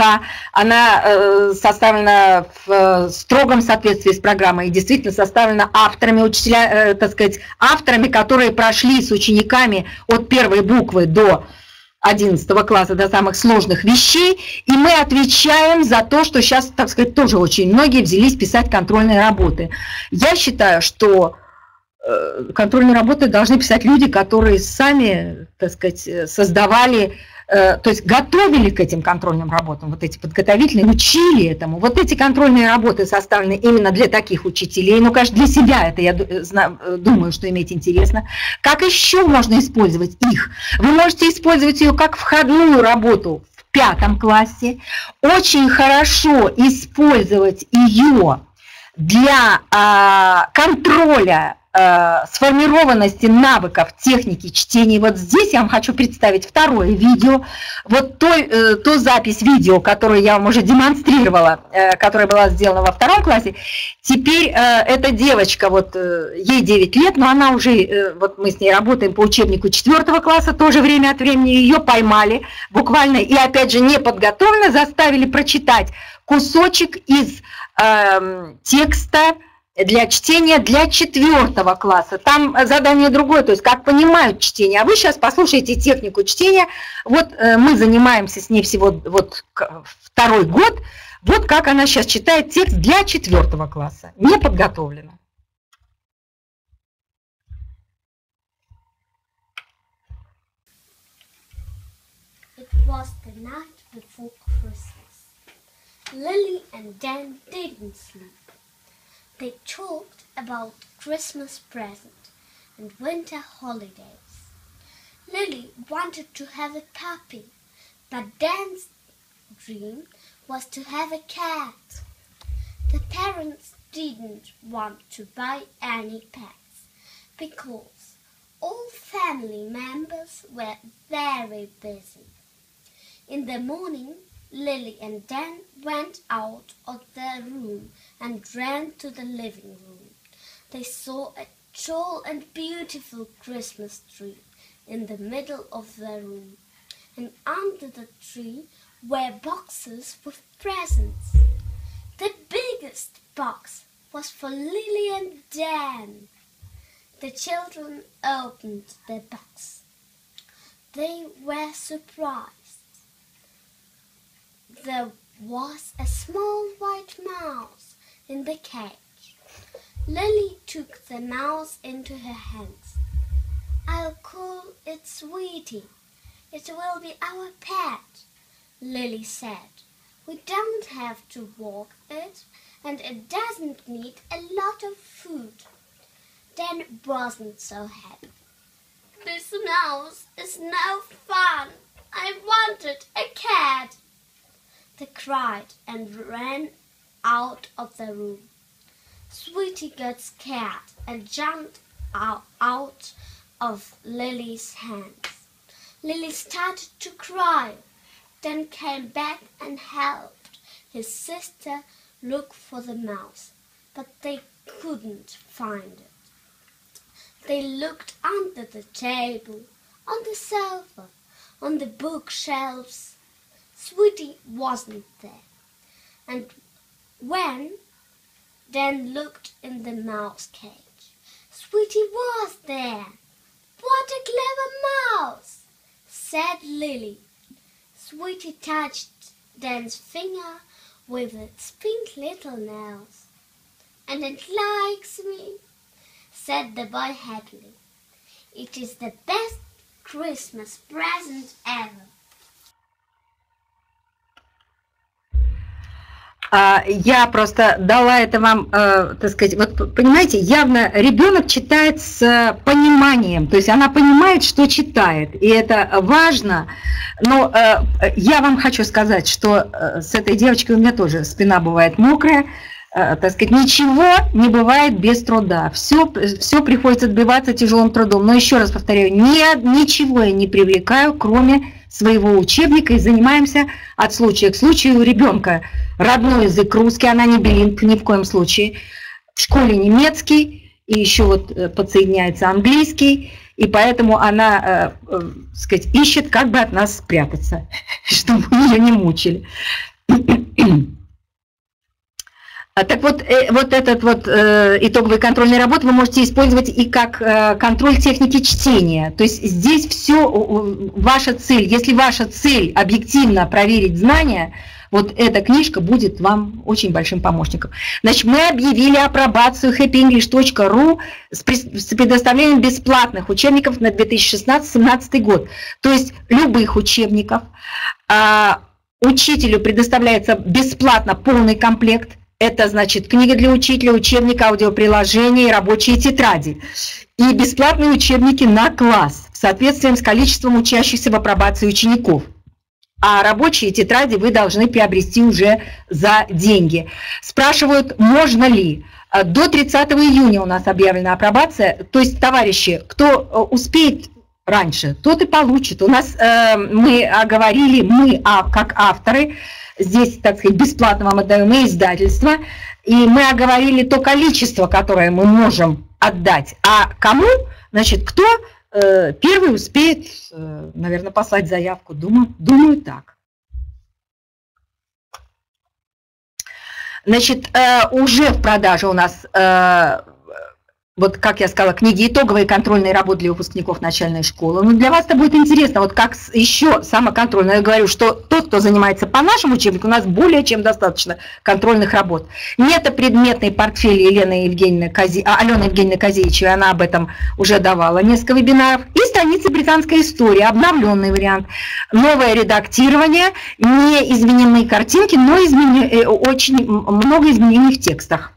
она составлена в строгом соответствии с программой и действительно составлена авторами, учителя, так сказать, авторами, которые прошли с учениками от первой буквы до одиннадцатого класса, до самых сложных вещей, и мы отвечаем за то, что сейчас, так сказать, тоже очень многие взялись писать контрольные работы. Я считаю, что контрольные работы должны писать люди, которые сами, так сказать, создавали, то есть готовили к этим контрольным работам, вот эти подготовительные, учили этому. Вот эти контрольные работы составлены именно для таких учителей. Ну, конечно, для себя это, я думаю, что иметь интересно. Как еще можно использовать их? Вы можете использовать ее как входную работу в пятом классе. Очень хорошо использовать ее для а, контроля сформированности навыков техники чтения. Вот здесь я вам хочу представить второе видео. Вот то, то запись видео, которую я вам уже демонстрировала, которая была сделана во втором классе. Теперь эта девочка, вот ей девять лет, но она уже, вот мы с ней работаем по учебнику четвертого класса, тоже время от времени ее поймали буквально, и опять же неподготовленно заставили прочитать кусочек из э, текста для чтения для четвертого класса. Там задание другое, то есть как понимают чтение. А вы сейчас послушайте технику чтения. Вот э, мы занимаемся с ней всего вот второй год. Вот как она сейчас читает текст для четвертого класса. Не подготовлена. It was the night before Christmas. Lily and Dan didn't sleep. They talked about Christmas present and winter holidays. Lily wanted to have a puppy, but Dan's dream was to have a cat. The parents didn't want to buy any pets because all family members were very busy. In the morning, Lily and Dan went out of their room and ran to the living room. They saw a tall and beautiful Christmas tree in the middle of their room, and under the tree were boxes with presents. The biggest box was for Lily and Dan. The children opened the box. They were surprised. There was a small white mouse in the cage. Lily took the mouse into her hands. I'll call it Sweetie. It will be our pet, Lily said. We don't have to walk it, and it doesn't need a lot of food. Dan wasn't so happy. This mouse is no fun. I wanted a cat. They cried and ran out of the room. Sweetie got scared and jumped out, out of Lily's hands. Lily started to cry, then came back and helped his sister look for the mouse, but they couldn't find it. They looked under the table, on the sofa, on the bookshelves. Sweetie wasn't there. And when Dan looked in the mouse cage, Sweetie was there. What a clever mouse, said Lily. Sweetie touched Dan's finger with its pink little nails. And it likes me, said the boy happily. It is the best Christmas present ever. Я просто дала это вам, так сказать, вот понимаете, явно ребенок читает с пониманием, то есть она понимает, что читает, и это важно. Но я вам хочу сказать, что с этой девочкой у меня тоже спина бывает мокрая, так сказать, ничего не бывает без труда, все, все приходится отбиваться тяжелым трудом. Но еще раз повторяю, ни, ничего я не привлекаю, кроме своего учебника, и занимаемся от случая к случаю. У ребенка родной язык русский, она не билингв ни в коем случае, в школе немецкий, и еще вот подсоединяется английский, и поэтому она, э, э, сказать, ищет, как бы от нас спрятаться, чтобы ее не мучили. Так вот, вот этот вот э, итоговый контрольный работы вы можете использовать и как э, контроль техники чтения. То есть здесь все, ваша цель, если ваша цель объективно проверить знания, вот эта книжка будет вам очень большим помощником. Значит, мы объявили апробацию хэппи инглиш точка ру с предоставлением бесплатных учебников на две тысячи шестнадцатый — две тысячи семнадцатый год. То есть любых учебников. А, учителю предоставляется бесплатно полный комплект. Это значит книга для учителя, учебник, аудиоприложения и рабочие тетради. И бесплатные учебники на класс в соответствии с количеством учащихся в апробации учеников. А рабочие тетради вы должны приобрести уже за деньги. Спрашивают, можно ли. До тридцатого июня у нас объявлена апробация. То есть, товарищи, кто успеет раньше, тот и получит. У нас э, мы оговорили, мы а, как авторы, здесь, так сказать, бесплатно вам отдаем и издательство, и мы оговорили то количество, которое мы можем отдать. А кому, значит, кто э, первый успеет, э, наверное, послать заявку? Думаю, думаю так. Значит, э, уже в продаже у нас, э, вот как я сказала, книги итоговые контрольные работы для выпускников начальной школы. Но для вас это будет интересно, вот как еще самоконтрольно. Я говорю, что тот, кто занимается по нашему учебнику, у нас более чем достаточно контрольных работ. Метапредметный портфель Елены Евгеньевны Козе... а, Алены Евгеньевны Козеичевой, она об этом уже давала несколько вебинаров. И страницы британской истории, обновленный вариант. Новое редактирование, не измененные картинки, но измене... очень много изменений в текстах.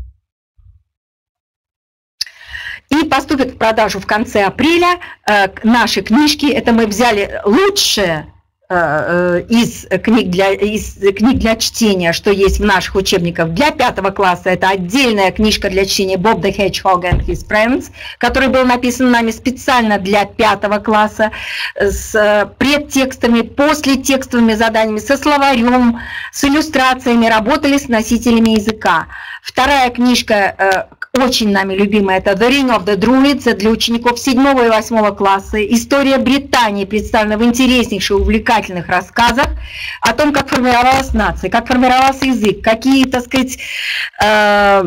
И поступят в продажу в конце апреля э, наши книжки. Это мы взяли лучшее э, из, книг для, из книг для чтения, что есть в наших учебниках. Для пятого класса это отдельная книжка для чтения Bob the Hedgehog and His Friends, который был написан нами специально для пятого класса, с предтекстами, послетекстовыми заданиями, со словарем, с иллюстрациями, работали с носителями языка. Вторая книжка, э, очень нами любимая, это The Ring of the Druids для учеников седьмого и восьмого класса. История Британии представлена в интереснейших, увлекательных рассказах о том, как формировалась нация, как формировался язык, какие, так сказать, э,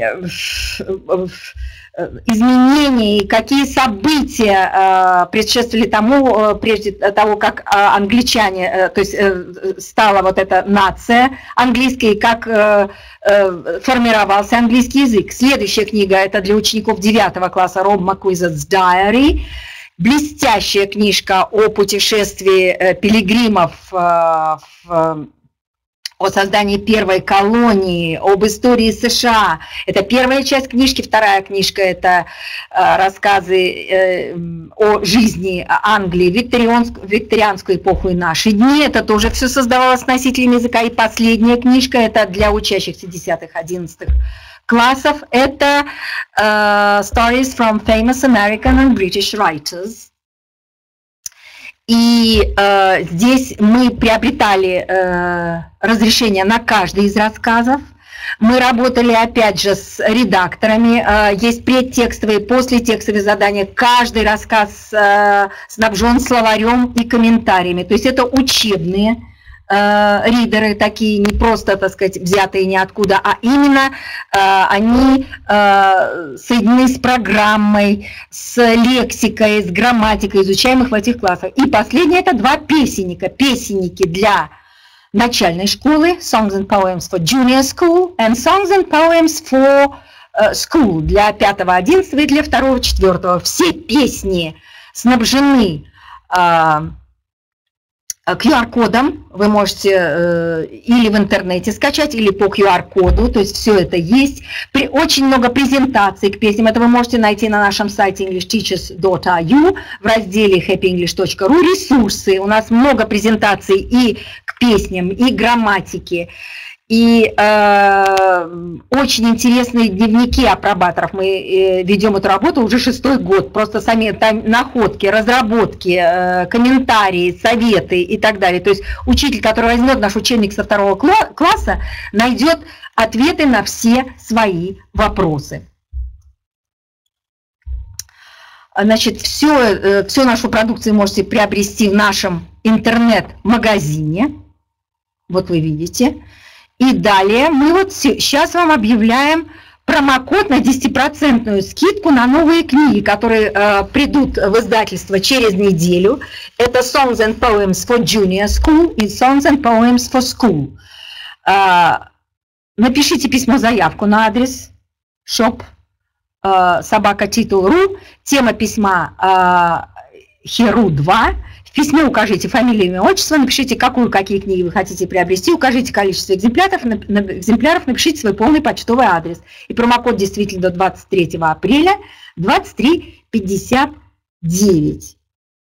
изменения, какие события э, предшествовали тому, э, прежде того, как э, англичане, э, то есть э, стала вот эта нация английская, и как э, э, формировался английский язык. Следующая книга – это для учеников девятого класса Rob McWizard's Diary. Блестящая книжка о путешествии э, пилигримов э, в о создании первой колонии, об истории США. Это первая часть книжки. Вторая книжка – это э, рассказы э, о жизни Англии в викторианскую, викторианскую эпоху и наши дни. Это тоже все создавалось носителями языка. И последняя книжка – это для учащихся десятых-одиннадцатых классов. Это э, Stories from Famous American and British Writers. И э, здесь мы приобретали э, разрешение на каждый из рассказов. Мы работали опять же с редакторами. Э, есть предтекстовые, послетекстовые задания. Каждый рассказ э, снабжен словарем и комментариями. То есть это учебные э, ридеры, такие не просто, так сказать, взятые ниоткуда, а именно э, они э, соединены с программой, с лексикой, с грамматикой, изучаемых в этих классах. И последнее – это два песенника. Песенники для начальной школы, Songs and Poems for Junior School, and Songs and Poems for School для пятого одиннадцатого и для второго четвёртого. Все песни снабжены ку ар-кодом, вы можете э, или в интернете скачать, или по ку ар-коду, то есть все это есть. При, очень много презентаций к песням, это вы можете найти на нашем сайте english teachers точка ай ю в разделе happy english точка ру. Ресурсы, у нас много презентаций и к песням, и грамматике. И э, очень интересные дневники апробаторов. Мы э, ведем эту работу уже шестой год. Просто сами там находки, разработки, э, комментарии, советы и так далее. То есть учитель, который возьмет наш учебник со второго класса, найдет ответы на все свои вопросы. Значит, все, э, всю нашу продукцию можете приобрести в нашем интернет-магазине. Вот вы видите. И далее мы вот сейчас вам объявляем промокод на десятипроцентную скидку на новые книги, которые э, придут в издательство через неделю. Это Songs and Poems for Junior School и Songs and Poems for School. Э, напишите письмо-заявку на адрес shop э, собака титул точка ру, тема письма э, Херу два. В письме укажите фамилию, имя, отчество, напишите, какую, какие книги вы хотите приобрести, укажите количество экземпляров, экземпляров, напишите свой полный почтовый адрес. И промокод действительно до двадцать третьего апреля двадцать три пятьдесят девять.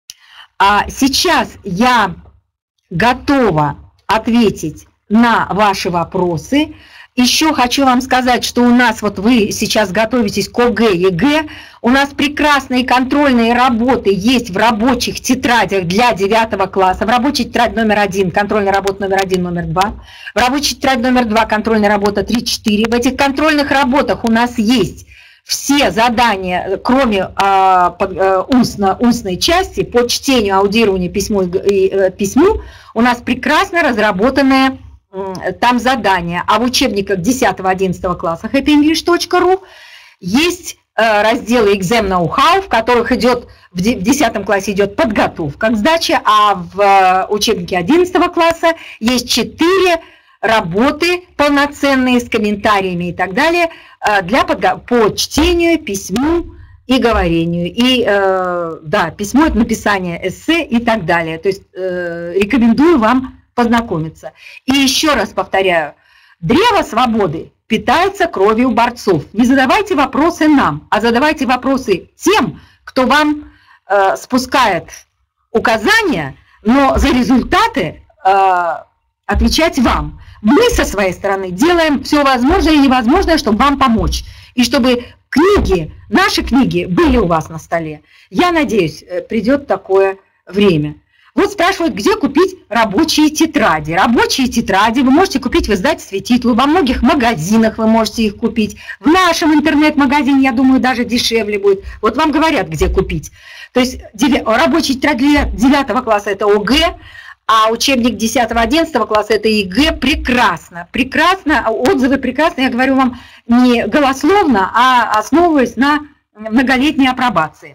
А сейчас я готова ответить на ваши вопросы. Еще хочу вам сказать, что у нас, вот вы сейчас готовитесь к ОГЭ, ЕГЭ, у нас прекрасные контрольные работы есть в рабочих тетрадях для девятого класса. В рабочей тетрадь номер один, контрольная работа номер один, номер два. В рабочей тетрадь номер два, контрольная работа три-четыре. В этих контрольных работах у нас есть все задания, кроме а, под, а, устно, устной части, по чтению, аудированию, письму и а, письму, у нас прекрасно разработанная там задания. А в учебниках десятого-одиннадцатого класса happy english точка ру есть э, разделы Exam Know-how, в которых идет, в десятом классе идет подготовка к сдаче, а в э, учебнике одиннадцатого класса есть четыре работы полноценные с комментариями и так далее э, для подго- по чтению, письму и говорению. И э, да, письмо – это написание эссе и так далее. То есть э, рекомендую вам познакомиться. И еще раз повторяю, древо свободы питается кровью борцов. Не задавайте вопросы нам, а задавайте вопросы тем, кто вам э, спускает указания, но за результаты э, отвечать вам. Мы со своей стороны делаем все возможное и невозможное, чтобы вам помочь. И чтобы книги, наши книги были у вас на столе. Я надеюсь, придет такое время. Вот спрашивают, где купить рабочие тетради. Рабочие тетради вы можете купить в издательстве «Титул», во многих магазинах вы можете их купить. В нашем интернет-магазине, я думаю, даже дешевле будет. Вот вам говорят, где купить. То есть рабочие тетради девятого класса – это ОГЭ, а учебник десятого-одиннадцатого класса – это ЕГЭ. Прекрасно, прекрасно, отзывы прекрасные. Я говорю вам не голословно, а основываясь на многолетней апробации.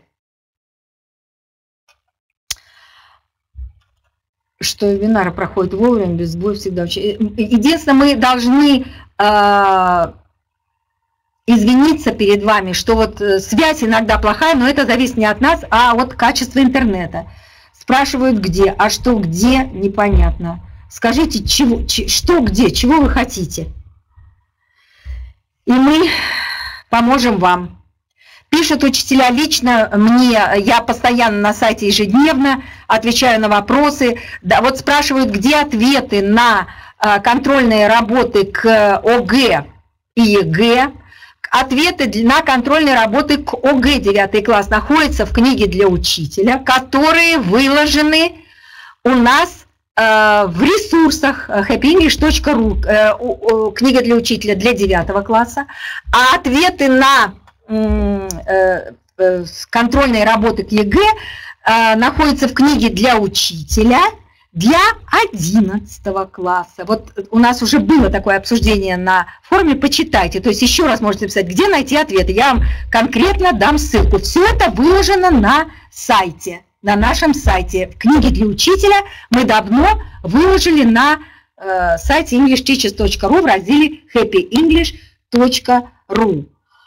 Что вебинары проходят вовремя, без сбоев всегда. Единственное, мы должны э, извиниться перед вами, что вот связь иногда плохая, но это зависит не от нас, а от качества интернета. Спрашивают, где, а что где, непонятно. Скажите, чего, что где, чего вы хотите. И мы поможем вам. Пишут учителя лично мне, я постоянно на сайте ежедневно отвечаю на вопросы. Да, вот спрашивают, где ответы на контрольные работы к ОГЭ и ЕГЭ. Ответы на контрольные работы к ОГЭ девятый класс находятся в книге для учителя, которые выложены у нас в ресурсах happy english точка ру, книга для учителя для девятого класса. А ответы на контрольные работы к ЕГЭ находятся в книге для учителя для одиннадцатого класса. Вот у нас уже было такое обсуждение на форуме, почитайте. То есть еще раз можете написать, где найти ответы. Я вам конкретно дам ссылку. Все это выложено на сайте, на нашем сайте. Книги для учителя мы давно выложили на э, сайте english teachers точка ру в разделе happy english точка ру.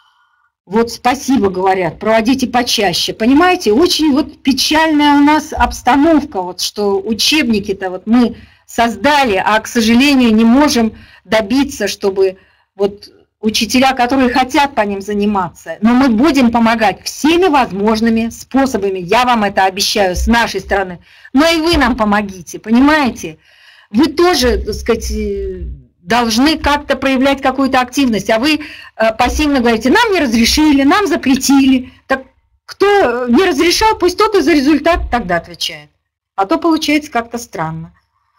Вот спасибо говорят, проводите почаще. Понимаете, очень вот печальная у нас обстановка, вот что учебники-то вот мы создали, а, к сожалению, не можем добиться, чтобы вот учителя, которые хотят по ним заниматься, но мы будем помогать всеми возможными способами, я вам это обещаю с нашей стороны, но и вы нам помогите, понимаете? Вы тоже, так сказать, должны как-то проявлять какую-то активность, а вы пассивно говорите, нам не разрешили, нам запретили. Так кто не разрешал, пусть тот и за результат тогда отвечает. А то получается как-то странно.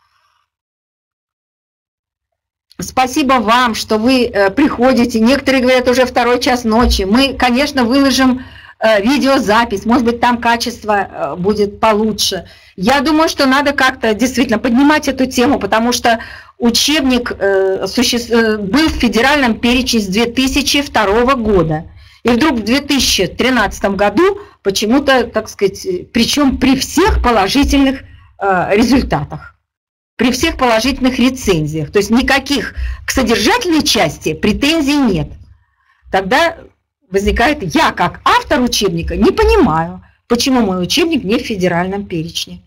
Спасибо вам, что вы приходите. Некоторые говорят, уже второй час ночи. Мы, конечно, выложим видеозапись, может быть, там качество будет получше. Я думаю, что надо как-то действительно поднимать эту тему, потому что учебник был в федеральном перечне с две тысячи второго года. И вдруг в две тысячи тринадцатом году почему-то, так сказать, причем при всех положительных результатах, при всех положительных рецензиях, то есть никаких к содержательной части претензий нет. Тогда возникает, я как автор учебника не понимаю, почему мой учебник не в федеральном перечне.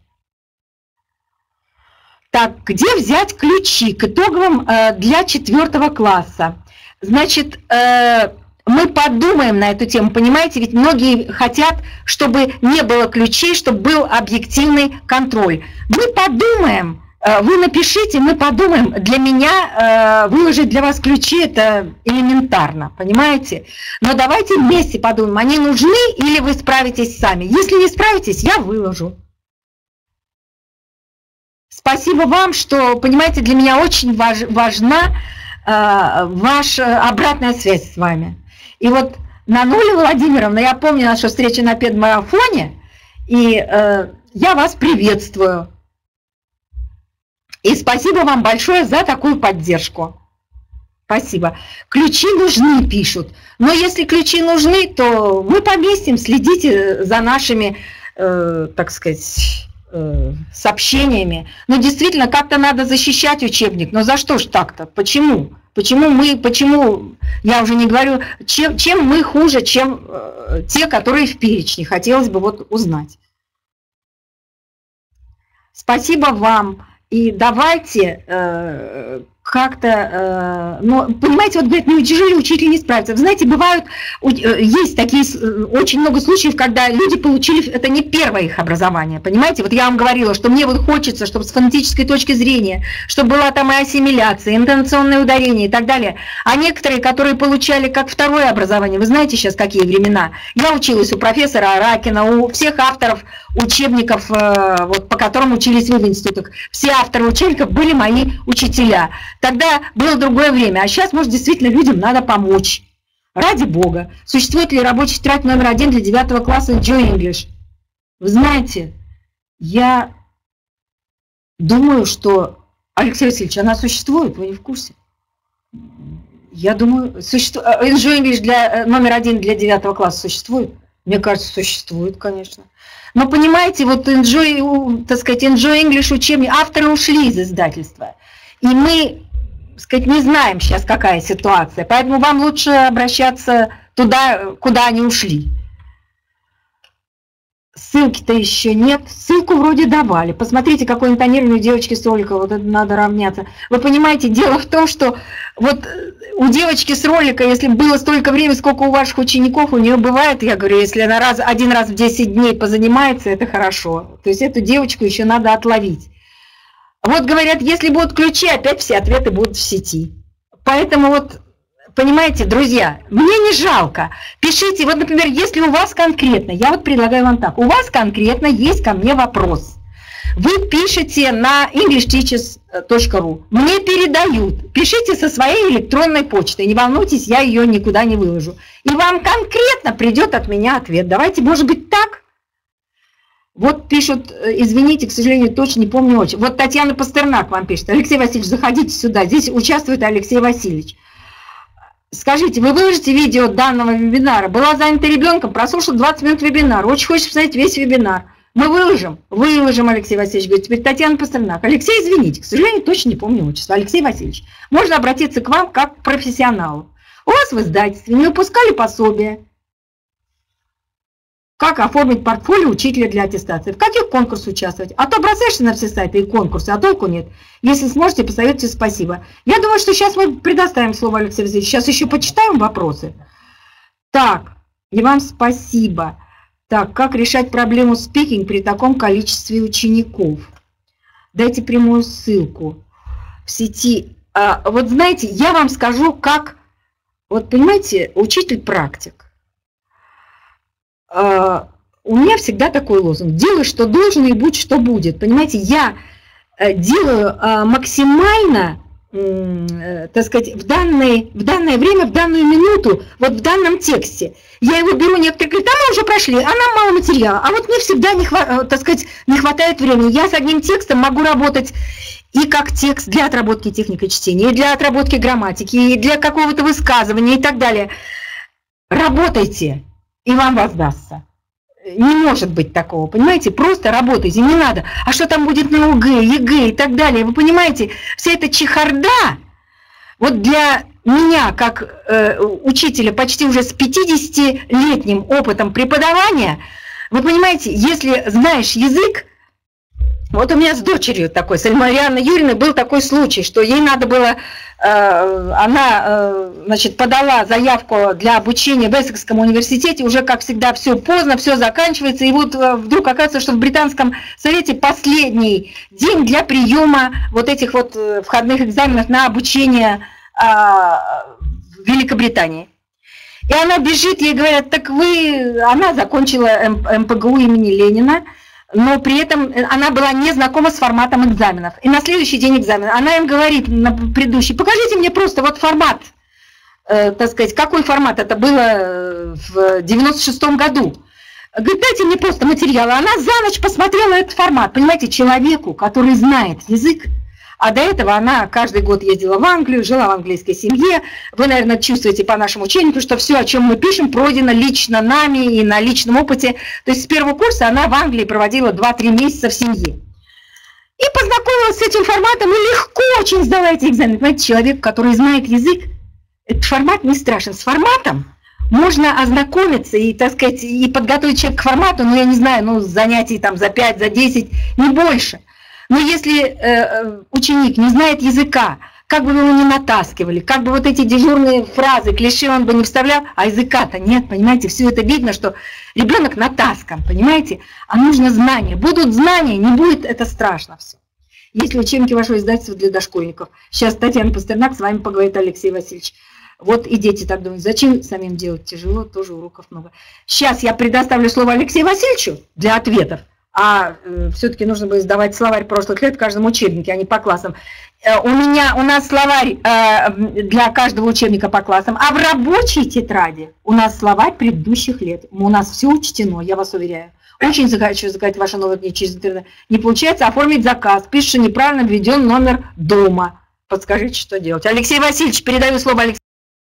Так, где взять ключи к итоговым э, для четвертого класса? Значит, э, мы подумаем на эту тему, понимаете, ведь многие хотят, чтобы не было ключей, чтобы был объективный контроль. Мы подумаем, э, вы напишите, мы подумаем. Для меня э, выложить для вас ключи – это элементарно, понимаете? Но давайте вместе подумаем, они нужны или вы справитесь сами. Если не справитесь, я выложу. Спасибо вам, что, понимаете, для меня очень важ, важна э, ваша обратная связь с вами. И вот Нануля Владимировна, я помню нашу встречу на педмарафоне, и э, я вас приветствую. И спасибо вам большое за такую поддержку. Спасибо. Ключи нужны, пишут. Но если ключи нужны, то мы поместим, следите за нашими, э, так сказать, сообщениями. Но действительно, как-то надо защищать учебник. Но за что ж так-то? Почему? Почему мы, почему, я уже не говорю, чем, чем мы хуже, чем э, те, которые в перечне? Хотелось бы вот узнать. Спасибо вам. И давайте э, как-то, э, ну, понимаете, вот говорят, неужели учитель не справится? Вы знаете, бывают, есть такие, очень много случаев, когда люди получили, это не первое их образование, понимаете? Вот я вам говорила, что мне вот хочется, чтобы с фонетической точки зрения, чтобы была там и ассимиляция, и интонационное ударение и так далее. А некоторые, которые получали как второе образование, вы знаете сейчас, какие времена? Я училась у профессора Аракина, у всех авторов учебников, вот, по которым учились вы в институтах. Все авторы учебников были мои учителя. Тогда было другое время, а сейчас, может, действительно людям надо помочь. Ради бога. Существует ли рабочий тетрадь номер один для девятого класса Enjoy English? Вы знаете, я думаю, что, Алексей Васильевич, она существует, вы не в курсе? Я думаю, существует. Enjoy English для, номер один для девятого класса существует? Мне кажется, существует, конечно. Но понимаете, вот Enjoy, так сказать, Enjoy English учебник, авторы ушли из издательства. И мы, так сказать, не знаем сейчас, какая ситуация. Поэтому вам лучше обращаться туда, куда они ушли. Ссылки-то еще нет. Ссылку вроде давали. Посмотрите, какое интонирование у девочки с ролика. Вот это надо равняться. Вы понимаете, дело в том, что вот у девочки с ролика, если было столько времени, сколько у ваших учеников, у нее бывает, я говорю, если она раз, один раз в десять дней позанимается, это хорошо. То есть эту девочку еще надо отловить. Вот говорят, если будут ключи, опять все ответы будут в сети. Поэтому вот, понимаете, друзья, мне не жалко. Пишите, вот, например, если у вас конкретно, я вот предлагаю вам так, у вас конкретно есть ко мне вопрос. Вы пишете на english teachers точка ру, мне передают, пишите со своей электронной почтой, не волнуйтесь, я ее никуда не выложу. И вам конкретно придет от меня ответ. Давайте, может быть, так? Вот пишут, извините, к сожалению, точно не помню очень. Вот Татьяна Пастернак вам пишет. Алексей Васильевич, заходите сюда. Здесь участвует Алексей Васильевич. Скажите, вы выложите видео данного вебинара? Была занята ребенком, прослушал двадцать минут вебинара. Очень хочется посмотреть весь вебинар. Мы выложим? Выложим, Алексей Васильевич. Говорит, теперь Татьяна Пастернак. Алексей, извините, к сожалению, точно не помню отчество. Алексей Васильевич, можно обратиться к вам как к профессионалу. У вас в издательстве не выпускали пособия как оформить портфолио учителя для аттестации, в каких конкурсах участвовать. А то бросаешься на все сайты и конкурсы, а толку нет. Если сможете, посоветуйте, спасибо. Я думаю, что сейчас мы предоставим слово Алексею Васильевичу. Сейчас еще почитаем вопросы. Так, и вам спасибо. Так, как решать проблему спикинг при таком количестве учеников? Дайте прямую ссылку в сети. А, вот знаете, я вам скажу, как, вот понимаете, учитель-практик. А, у меня всегда такой лозунг: делай, что должен, и будь, что будет. Понимаете, я делаю а, максимально, м, так сказать, в данное, в данное время, в данную минуту, вот в данном тексте. Я его беру, некоторые говорят, а мы уже прошли, а нам мало материала. А вот мне всегда не, хва- так сказать, не хватает времени. Я с одним текстом могу работать и как текст для отработки техники чтения, и для отработки грамматики, и для какого-то высказывания и так далее. Работайте, и вам воздастся. Не может быть такого, понимаете? Просто работайте, не надо. А что там будет на ОГЭ, ЕГЭ и так далее? Вы понимаете, вся эта чехарда, вот для меня, как э, учителя почти уже с пятидесятилетним опытом преподавания, вы понимаете, если знаешь язык, вот у меня с дочерью такой, с Марианной Юрьевной был такой случай, что ей надо было, э, она, э, значит, подала заявку для обучения в Эссекском университете, уже, как всегда, все поздно, все заканчивается, и вот э, вдруг оказывается, что в Британском совете последний день для приема вот этих вот э, входных экзаменов на обучение э, в Великобритании. И она бежит, ей говорят, так вы, она закончила эм пэ гэ у имени Ленина, но при этом она была не знакома с форматом экзаменов. И на следующий день экзамена она им говорит на предыдущий: покажите мне просто вот формат, э, так сказать, какой формат это было в девяносто шестом году. Говорит, дайте мне просто материалы. Она за ночь посмотрела этот формат. Понимаете, человеку, который знает язык, а до этого она каждый год ездила в Англию, жила в английской семье. Вы, наверное, чувствуете по нашему ученику, что все, о чем мы пишем, пройдено лично нами и на личном опыте. То есть с первого курса она в Англии проводила два-три месяца в семье. И познакомилась с этим форматом, и легко очень сдала эти экзамены. Понимаете, человек, который знает язык, этот формат не страшен. С форматом можно ознакомиться и, так сказать, и подготовить человека к формату, ну, я не знаю, ну, занятий там за пять, за десять, не больше. Но если э, ученик не знает языка, как бы вы его ни натаскивали, как бы вот эти дежурные фразы, клише он бы не вставлял, а языка-то нет, понимаете, все это видно, что ребенок натаскан, понимаете, а нужно знания. Будут знания, не будет, это страшно все. Если учебники вашего издательства для дошкольников. Сейчас Татьяна Пастернак с вами поговорит, Алексей Васильевич. Вот и дети так думают, зачем самим делать тяжело, тоже уроков много. Сейчас я предоставлю слово Алексею Васильевичу для ответов. А э, все-таки нужно было сдавать словарь прошлых лет в каждом учебнике, а не по классам. Э, у меня, у нас словарь э, для каждого учебника по классам, а в рабочей тетради у нас словарь предыдущих лет. У нас все учтено, я вас уверяю. Очень хочу заказать ваши новые книги через интернет. Не получается оформить заказ, пишется неправильно введен номер дома. Подскажите, что делать. Алексей Васильевич, передаю слово Алексею.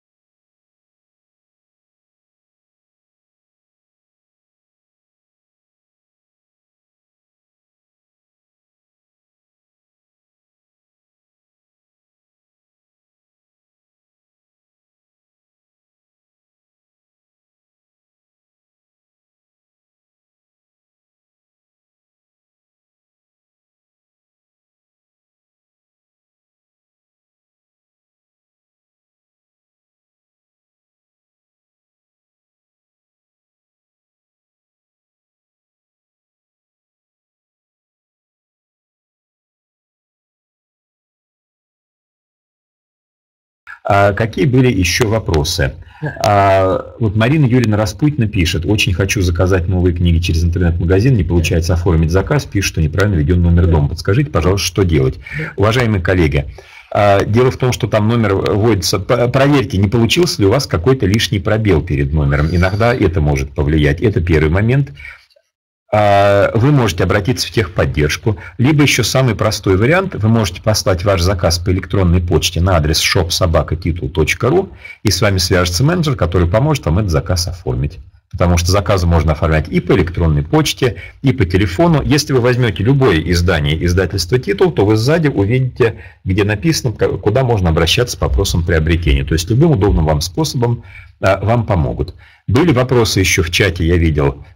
А какие были еще вопросы? А, вот Марина Юрьевна Распутина пишет: очень хочу заказать новые книги через интернет-магазин, не получается оформить заказ, пишет, что неправильно введен номер дома. Подскажите, пожалуйста, что делать? Уважаемые коллеги, а, дело в том, что там номер вводится, проверьте, не получился ли у вас какой-то лишний пробел перед номером. Иногда это может повлиять. Это первый момент. Вы можете обратиться в техподдержку, либо еще самый простой вариант, вы можете послать ваш заказ по электронной почте на адрес шоп собака титул точка ру, и с вами свяжется менеджер, который поможет вам этот заказ оформить. Потому что заказы можно оформлять и по электронной почте, и по телефону. Если вы возьмете любое издание издательства «Титул», то вы сзади увидите, где написано, куда можно обращаться с вопросом приобретения. То есть любым удобным вам способом вам помогут. Были вопросы еще в чате, я видел,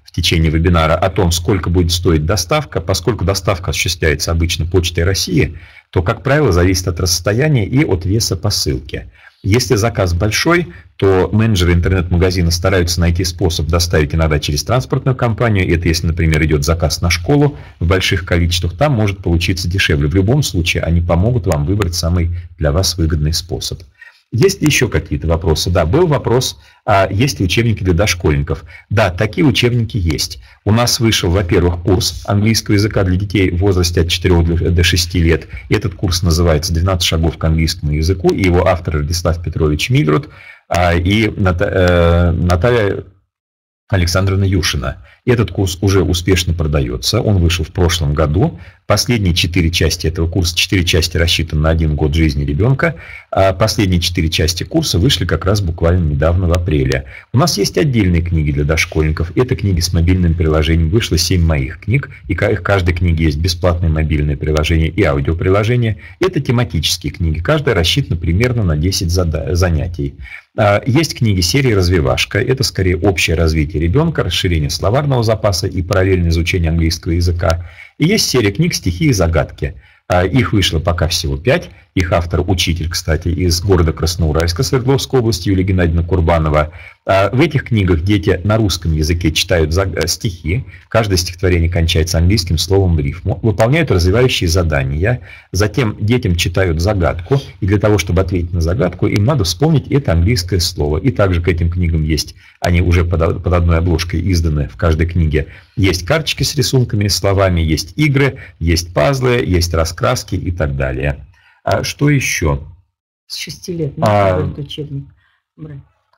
в течение вебинара о том, сколько будет стоить доставка. Поскольку доставка осуществляется обычно Почтой России, то, как правило, зависит от расстояния и от веса посылки. Если заказ большой, то менеджеры интернет-магазина стараются найти способ доставить иногда через транспортную компанию. Это если, например, идет заказ на школу в больших количествах, там может получиться дешевле. В любом случае, они помогут вам выбрать самый для вас выгодный способ. Есть ли еще какие-то вопросы? Да, был вопрос, а есть ли учебники для дошкольников? Да, такие учебники есть. У нас вышел, во-первых, курс английского языка для детей в возрасте от четырёх до шести лет. Этот курс называется «двенадцать шагов к английскому языку», и его автор Радислав Петрович Мильрут и Наталья Александровна Юшина. Этот курс уже успешно продается, он вышел в прошлом году. Последние четыре части этого курса, четыре части рассчитаны на один год жизни ребенка, а последние четыре части курса вышли как раз буквально недавно, в апреле. У нас есть отдельные книги для дошкольников, это книги с мобильным приложением, вышло семь моих книг, и в каждой книге есть бесплатное мобильное приложение и аудиоприложение. Это тематические книги, каждая рассчитана примерно на десять занятий. Есть книги серии «Развивашка», это скорее общее развитие ребенка, расширение словарного запаса и параллельное изучение английского языка. И есть серия книг «Стихи и загадки». Их вышло пока всего пять. Их автор учитель, кстати, из города Красноуральска Свердловской области Юлия Геннадьевна Курбанова. В этих книгах дети на русском языке читают стихи. Каждое стихотворение кончается английским словом в рифму. Выполняют развивающие задания. Затем детям читают загадку. И для того, чтобы ответить на загадку, им надо вспомнить это английское слово. И также к этим книгам есть, они уже под, под одной обложкой изданы в каждой книге. Есть карточки с рисунками, словами, есть игры, есть пазлы, есть раскраски и так далее. А что еще? С шести лет а, этот учебник брать.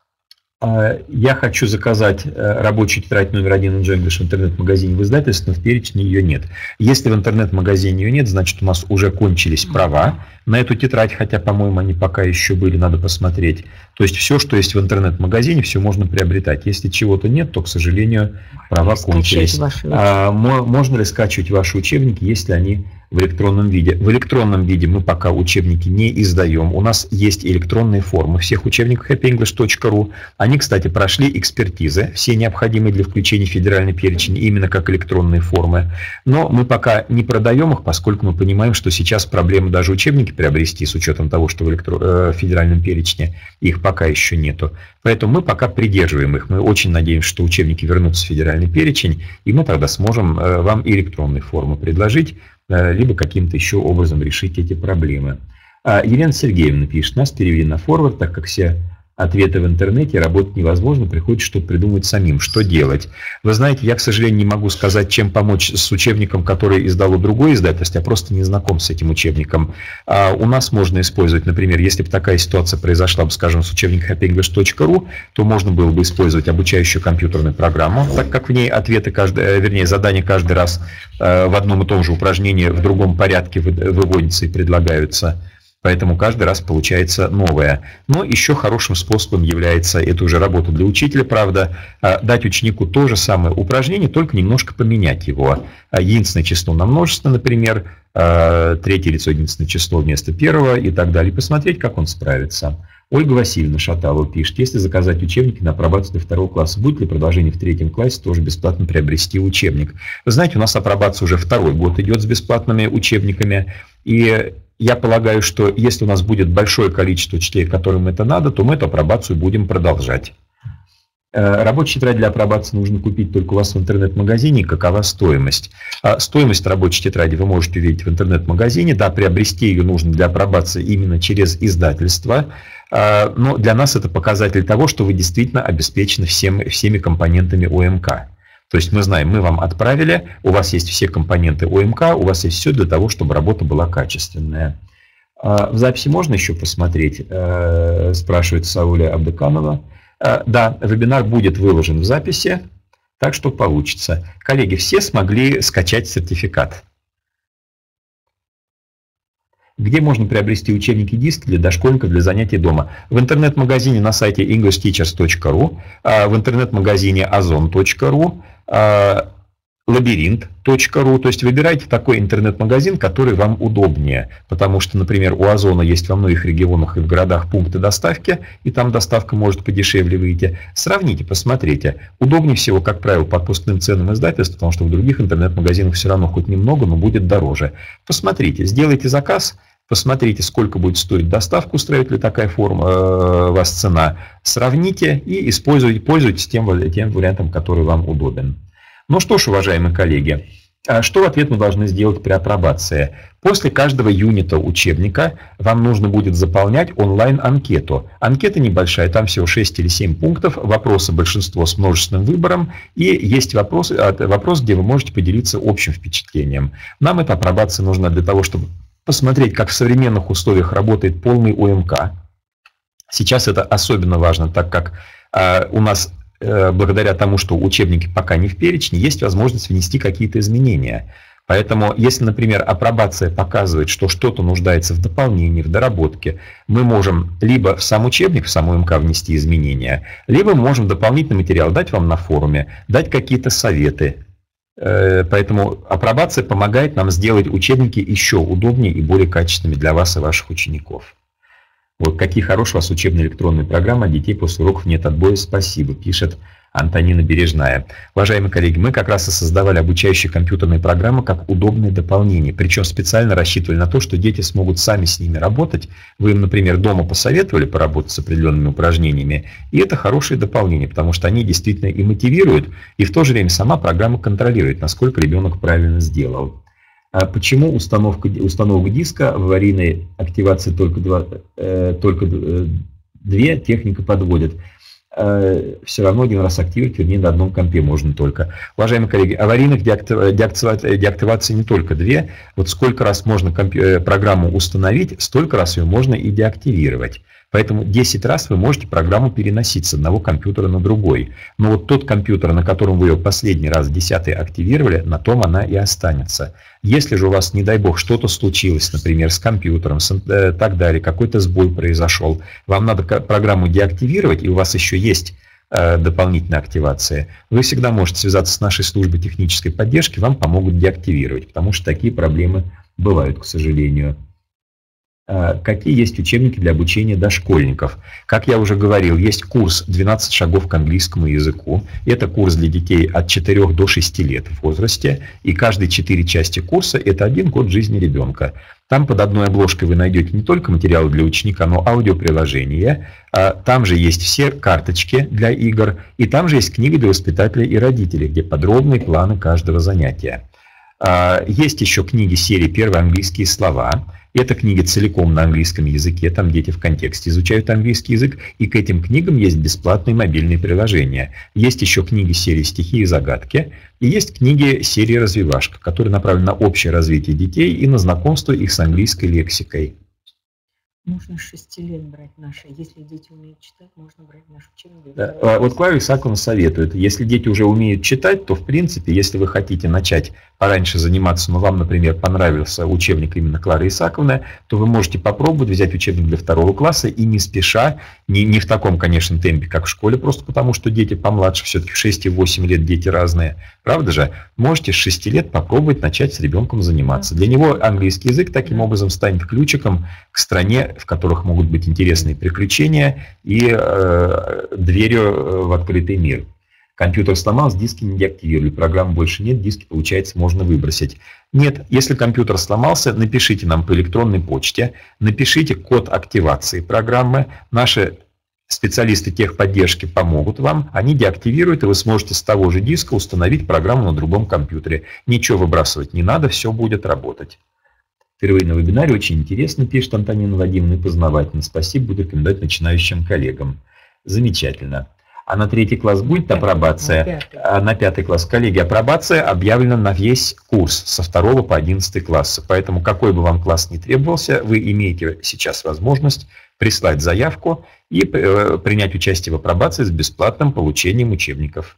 Я хочу заказать рабочую тетрадь номер один Enjoy English в интернет-магазине в издательстве, но в перечне ее нет. Если в интернет-магазине ее нет, значит у нас уже кончились права на эту тетрадь, хотя, по-моему, они пока еще были, надо посмотреть. То есть все, что есть в интернет-магазине, все можно приобретать. Если чего-то нет, то, к сожалению, права кончились. А, можно ли скачивать ваши учебники, если они в электронном виде? В электронном виде мы пока учебники не издаем. У нас есть электронные формы всех учебников хэппи инглиш точка ру. Они, кстати, прошли экспертизы, все необходимые для включения в федеральный перечень, именно как электронные формы. Но мы пока не продаем их, поскольку мы понимаем, что сейчас проблема даже учебники приобрести, с учетом того, что в электро... э, федеральном перечне их пока еще нету. Поэтому мы пока придерживаем их. Мы очень надеемся, что учебники вернутся в федеральный перечень, и мы тогда сможем э, вам и электронные формы предложить, э, либо каким-то еще образом решить эти проблемы. А Елена Сергеевна пишет: нас перевели на форвард, так как все ответы в интернете, работать невозможно, приходится что-то придумать самим. Что делать? Вы знаете, я, к сожалению, не могу сказать, чем помочь с учебником, который издало другое издательство, я просто не знаком с этим учебником. А у нас можно использовать, например, если бы такая ситуация произошла, скажем, с учебником хэппи инглиш точка ру, то можно было бы использовать обучающую компьютерную программу, так как в ней ответы, каждый, вернее, задания каждый раз в одном и том же упражнении в другом порядке выводятся и предлагаются. Поэтому каждый раз получается новое. Но еще хорошим способом является, это уже работа для учителя, правда, дать ученику то же самое упражнение, только немножко поменять его. Единственное число на множество, например, третье лицо единственное число вместо первого и так далее. И посмотреть, как он справится. Ольга Васильевна Шаталова пишет: если заказать учебники на апробацию для второго класса, будет ли продолжение в третьем классе тоже бесплатно приобрести учебник? Вы знаете, у нас апробация уже второй год идет с бесплатными учебниками, и я полагаю, что если у нас будет большое количество учителей, которым это надо, то мы эту апробацию будем продолжать. Рабочую тетрадь для апробации нужно купить только у вас в интернет-магазине. Какова стоимость? Стоимость рабочей тетради вы можете увидеть в интернет-магазине. Да, приобрести ее нужно для апробации именно через издательство. Но для нас это показатель того, что вы действительно обеспечены всем, всеми компонентами ОМК. То есть мы знаем, мы вам отправили, у вас есть все компоненты ОМК, у вас есть все для того, чтобы работа была качественная. В записи можно еще посмотреть, спрашивает Сауля Абдыканова. Да, вебинар будет выложен в записи, так что получится. Коллеги, все смогли скачать сертификат. Где можно приобрести учебники диски для дошкольников для занятий дома? В интернет-магазине на сайте инглиш тичерс точка ру, в интернет-магазине озон точка ру, лабиринт точка ру, то есть выбирайте такой интернет-магазин, который вам удобнее, потому что, например, у Озона есть во многих регионах и в городах пункты доставки, и там доставка может подешевле выйти. Сравните, посмотрите. Удобнее всего, как правило, по отпускным ценам издательств, потому что в других интернет-магазинах все равно хоть немного, но будет дороже. Посмотрите, сделайте заказ, посмотрите, сколько будет стоить доставка, устраивает ли такая форма, э, вас цена, сравните и используйте, пользуйтесь тем, тем вариантом, который вам удобен. Ну что ж, уважаемые коллеги, что в ответ мы должны сделать при апробации? После каждого юнита учебника вам нужно будет заполнять онлайн-анкету. Анкета небольшая, там всего шесть или семь пунктов, вопросы большинство с множественным выбором, и есть вопрос, вопрос, где вы можете поделиться общим впечатлением. Нам эта апробация нужна для того, чтобы посмотреть, как в современных условиях работает полный О Эм Ка. Сейчас это особенно важно, так как э, у нас э, благодаря тому, что учебники пока не в перечне, есть возможность внести какие-то изменения. Поэтому, если, например, апробация показывает, что что-то нуждается в дополнении, в доработке, мы можем либо в сам учебник, в сам О Эм Ка внести изменения, либо мы можем дополнительный материал дать вам на форуме, дать какие-то советы. Поэтому апробация помогает нам сделать учебники еще удобнее и более качественными для вас и ваших учеников. Вот какие хорошие у вас учебные электронные программы, детей после уроков нет отбоя, спасибо, пишет Антонина Бережная. Уважаемые коллеги, мы как раз и создавали обучающие компьютерные программы как удобное дополнение. Причем специально рассчитывали на то, что дети смогут сами с ними работать. Вы им, например, дома посоветовали поработать с определенными упражнениями. И это хорошее дополнение, потому что они действительно и мотивируют, и в то же время сама программа контролирует, насколько ребенок правильно сделал. А почему установка, установка диска в аварийной активации только, два, э, только э, две техника подводит? Все равно один раз активировать, вернее, на одном компе можно только. Уважаемые коллеги, аварийных деактиваций, деактиваций не только две. Вот сколько раз можно программу установить, столько раз ее можно и деактивировать. Поэтому десять раз вы можете программу переносить с одного компьютера на другой. Но вот тот компьютер, на котором вы ее последний раз, десятый, активировали, на том она и останется. Если же у вас, не дай бог, что-то случилось, например, с компьютером, с, э, так далее, какой-то сбой произошел, вам надо программу деактивировать, и у вас еще есть э, дополнительная активация, вы всегда можете связаться с нашей службой технической поддержки, вам помогут деактивировать, потому что такие проблемы бывают, к сожалению. Какие есть учебники для обучения дошкольников? Как я уже говорил, есть курс «двенадцать шагов к английскому языку». Это курс для детей от четырёх до шести лет в возрасте. И каждые четыре части курса – это один год жизни ребенка. Там под одной обложкой вы найдете не только материалы для ученика, но аудиоприложение. Там же есть все карточки для игр. И там же есть книга для воспитателей и родителей, где подробные планы каждого занятия. Есть еще книги серии «Первые английские слова». Это книги целиком на английском языке, там дети в контексте изучают английский язык, и к этим книгам есть бесплатные мобильные приложения. Есть еще книги серии «Стихи и загадки», и есть книги серии «Развивашка», которые направлены на общее развитие детей и на знакомство их с английской лексикой. Можно с шести лет брать наши. Если дети умеют читать, можно брать наш учебник. Да. Вот Клавия Исааковна советует. Если дети уже умеют читать, то в принципе, если вы хотите начать пораньше заниматься, но вам, например, понравился учебник именно Клары Исааковны, то вы можете попробовать взять учебник для второго класса и не спеша, не, не в таком, конечно, темпе, как в школе, просто потому что дети помладше, все-таки в шесть и восемь лет дети разные. Правда же? Можете с шести лет попробовать начать с ребенком заниматься. Для него английский язык таким образом станет ключиком к стране, в которых могут быть интересные приключения, и э, дверью в открытый мир. Компьютер сломался, диски не деактивировали, программы больше нет, диски, получается, можно выбросить. Нет, если компьютер сломался, напишите нам по электронной почте, напишите код активации программы, наши специалисты техподдержки помогут вам, они деактивируют, и вы сможете с того же диска установить программу на другом компьютере. Ничего выбрасывать не надо, все будет работать. Впервые на вебинаре, очень интересно, пишет Антонина Вадимовна, и познавательно. Спасибо, буду рекомендовать начинающим коллегам. Замечательно. А на третий класс будет апробация? На пятый. А на пятый класс. Коллеги, апробация объявлена на весь курс со второго по одиннадцатый класс. Поэтому какой бы вам класс ни требовался, вы имеете сейчас возможность прислать заявку и принять участие в апробации с бесплатным получением учебников.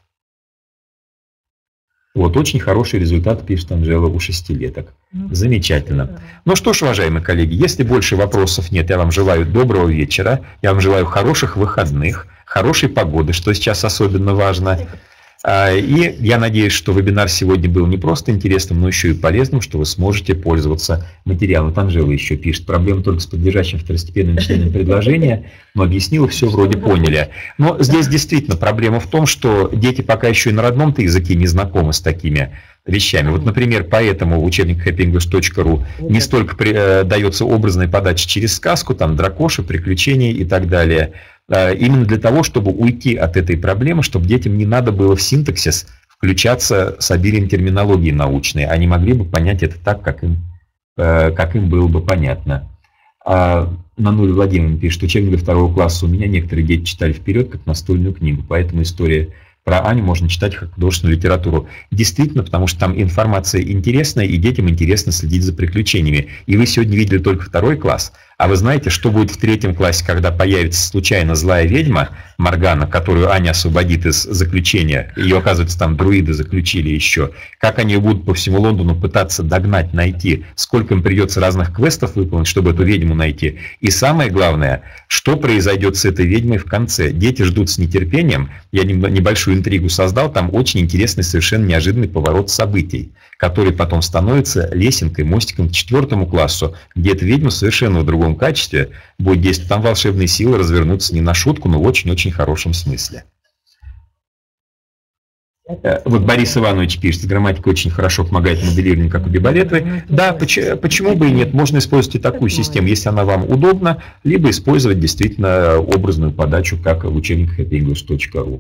Вот, очень хороший результат, пишет Анжела, у шестилеток. Замечательно. Ну что ж, уважаемые коллеги, если больше вопросов нет, я вам желаю доброго вечера, я вам желаю хороших выходных, хорошей погоды, что сейчас особенно важно. И я надеюсь, что вебинар сегодня был не просто интересным, но еще и полезным, что вы сможете пользоваться материалом. Вот Анжела еще пишет, проблема только с подлежащим второстепенным членом предложения, но объяснила, все вроде поняли. Но здесь действительно проблема в том, что дети пока еще и на родном-то языке не знакомы с такими вещами. Вот, например, поэтому в учебник хэппи инглиш точка ру не столько при, э, дается образной подачи через сказку, там дракоши, приключения и так далее, э, именно для того, чтобы уйти от этой проблемы, чтобы детям не надо было в синтаксис включаться с обилием терминологии научной. Они могли бы понять это так, как им, э, как им было бы понятно. А Нануль Владимировна пишет, учебник для второго класса у меня некоторые дети читали вперед, как настольную книгу, поэтому история про Аню можно читать как художественную литературу. Действительно, потому что там информация интересная, и детям интересно следить за приключениями. И вы сегодня видели только второй класс. А вы знаете, что будет в третьем классе, когда появится случайно злая ведьма Моргана, которую Аня освободит из заключения? Ее, оказывается, там друиды заключили еще. Как они будут по всему Лондону пытаться догнать, найти? Сколько им придется разных квестов выполнить, чтобы эту ведьму найти? И самое главное, что произойдет с этой ведьмой в конце? Дети ждут с нетерпением. Я небольшую интригу создал. Там очень интересный, совершенно неожиданный поворот событий, который потом становится лесенкой, мостиком к четвертому классу, где эта ведьма совершенно в другом качестве будет действовать. Там волшебные силы развернутся не на шутку, но в очень-очень хорошем смысле. Вот Борис Иванович пишет, грамматика очень хорошо помогает моделированию, как у Биболетовой. Да, почему бы и нет? Можно использовать и такую систему, если она вам удобна, либо использовать действительно образную подачу, как в учебниках хэппи инглиш точка ру.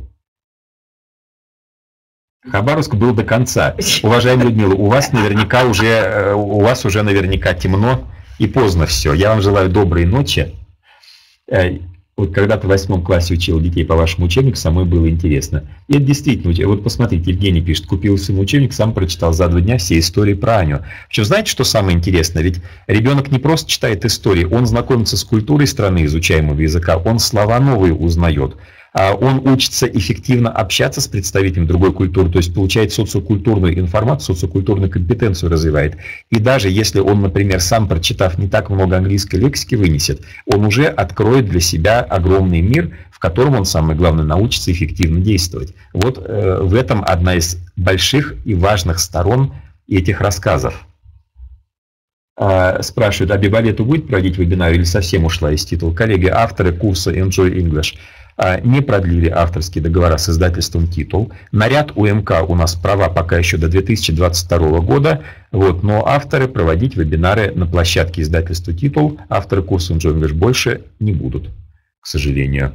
Хабаровск был до конца. Уважаемая Людмила, у вас наверняка уже, у вас уже наверняка темно и поздно все. Я вам желаю доброй ночи. Вот когда-то в восьмом классе учил детей по вашему учебнику, самой было интересно. И это действительно, вот посмотрите, Евгений пишет, купил сын учебник, сам прочитал за два дня все истории про Аню. Причем, знаете, что самое интересное? Ведь ребенок не просто читает истории, он знакомится с культурой страны изучаемого языка, он слова новые узнает. Он учится эффективно общаться с представителем другой культуры, то есть получает социокультурную информацию, социокультурную компетенцию развивает. И даже если он, например, сам, прочитав не так много английской лексики, вынесет, он уже откроет для себя огромный мир, в котором он, самое главное, научится эффективно действовать. Вот э, в этом одна из больших и важных сторон этих рассказов. Э, спрашивают, а Биболету будет проводить вебинар или совсем ушла из титула? Коллеги, авторы курса Enjoy English не продлили авторские договора с издательством «Титул». На ряд УМК у нас права пока еще до две тысячи двадцать второго года, вот, но авторы проводить вебинары на площадке издательства «Титул», авторы курса Enjoy English больше не будут, к сожалению.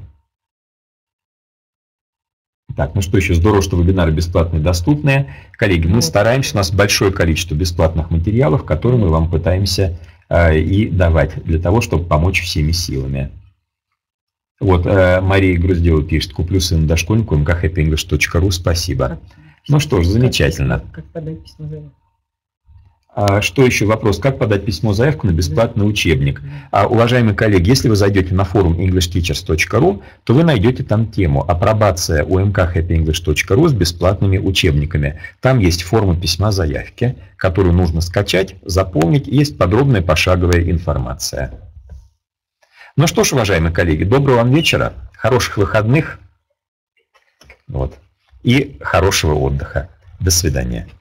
Так, ну что еще, здорово, что вебинары бесплатные, доступные. Коллеги, мы стараемся, у нас большое количество бесплатных материалов, которые мы вам пытаемся э, и давать для того, чтобы помочь всеми силами. Вот, э, Мария Груздева пишет, куплю сыну дошкольнику эм ка хэппи инглиш точка ру, спасибо. Ну что ж, замечательно. Как подать письмо заявку? А, что еще вопрос? Как подать письмо заявку на бесплатный учебник? А, уважаемые коллеги, если вы зайдете на форум инглиш тичерс точка ру, то вы найдете там тему «Апробация у эм ка хэппи инглиш точка ру с бесплатными учебниками». Там есть форма письма заявки, которую нужно скачать, заполнить, и есть подробная пошаговая информация. Ну что ж, уважаемые коллеги, доброго вам вечера, хороших выходных, вот, и хорошего отдыха. До свидания.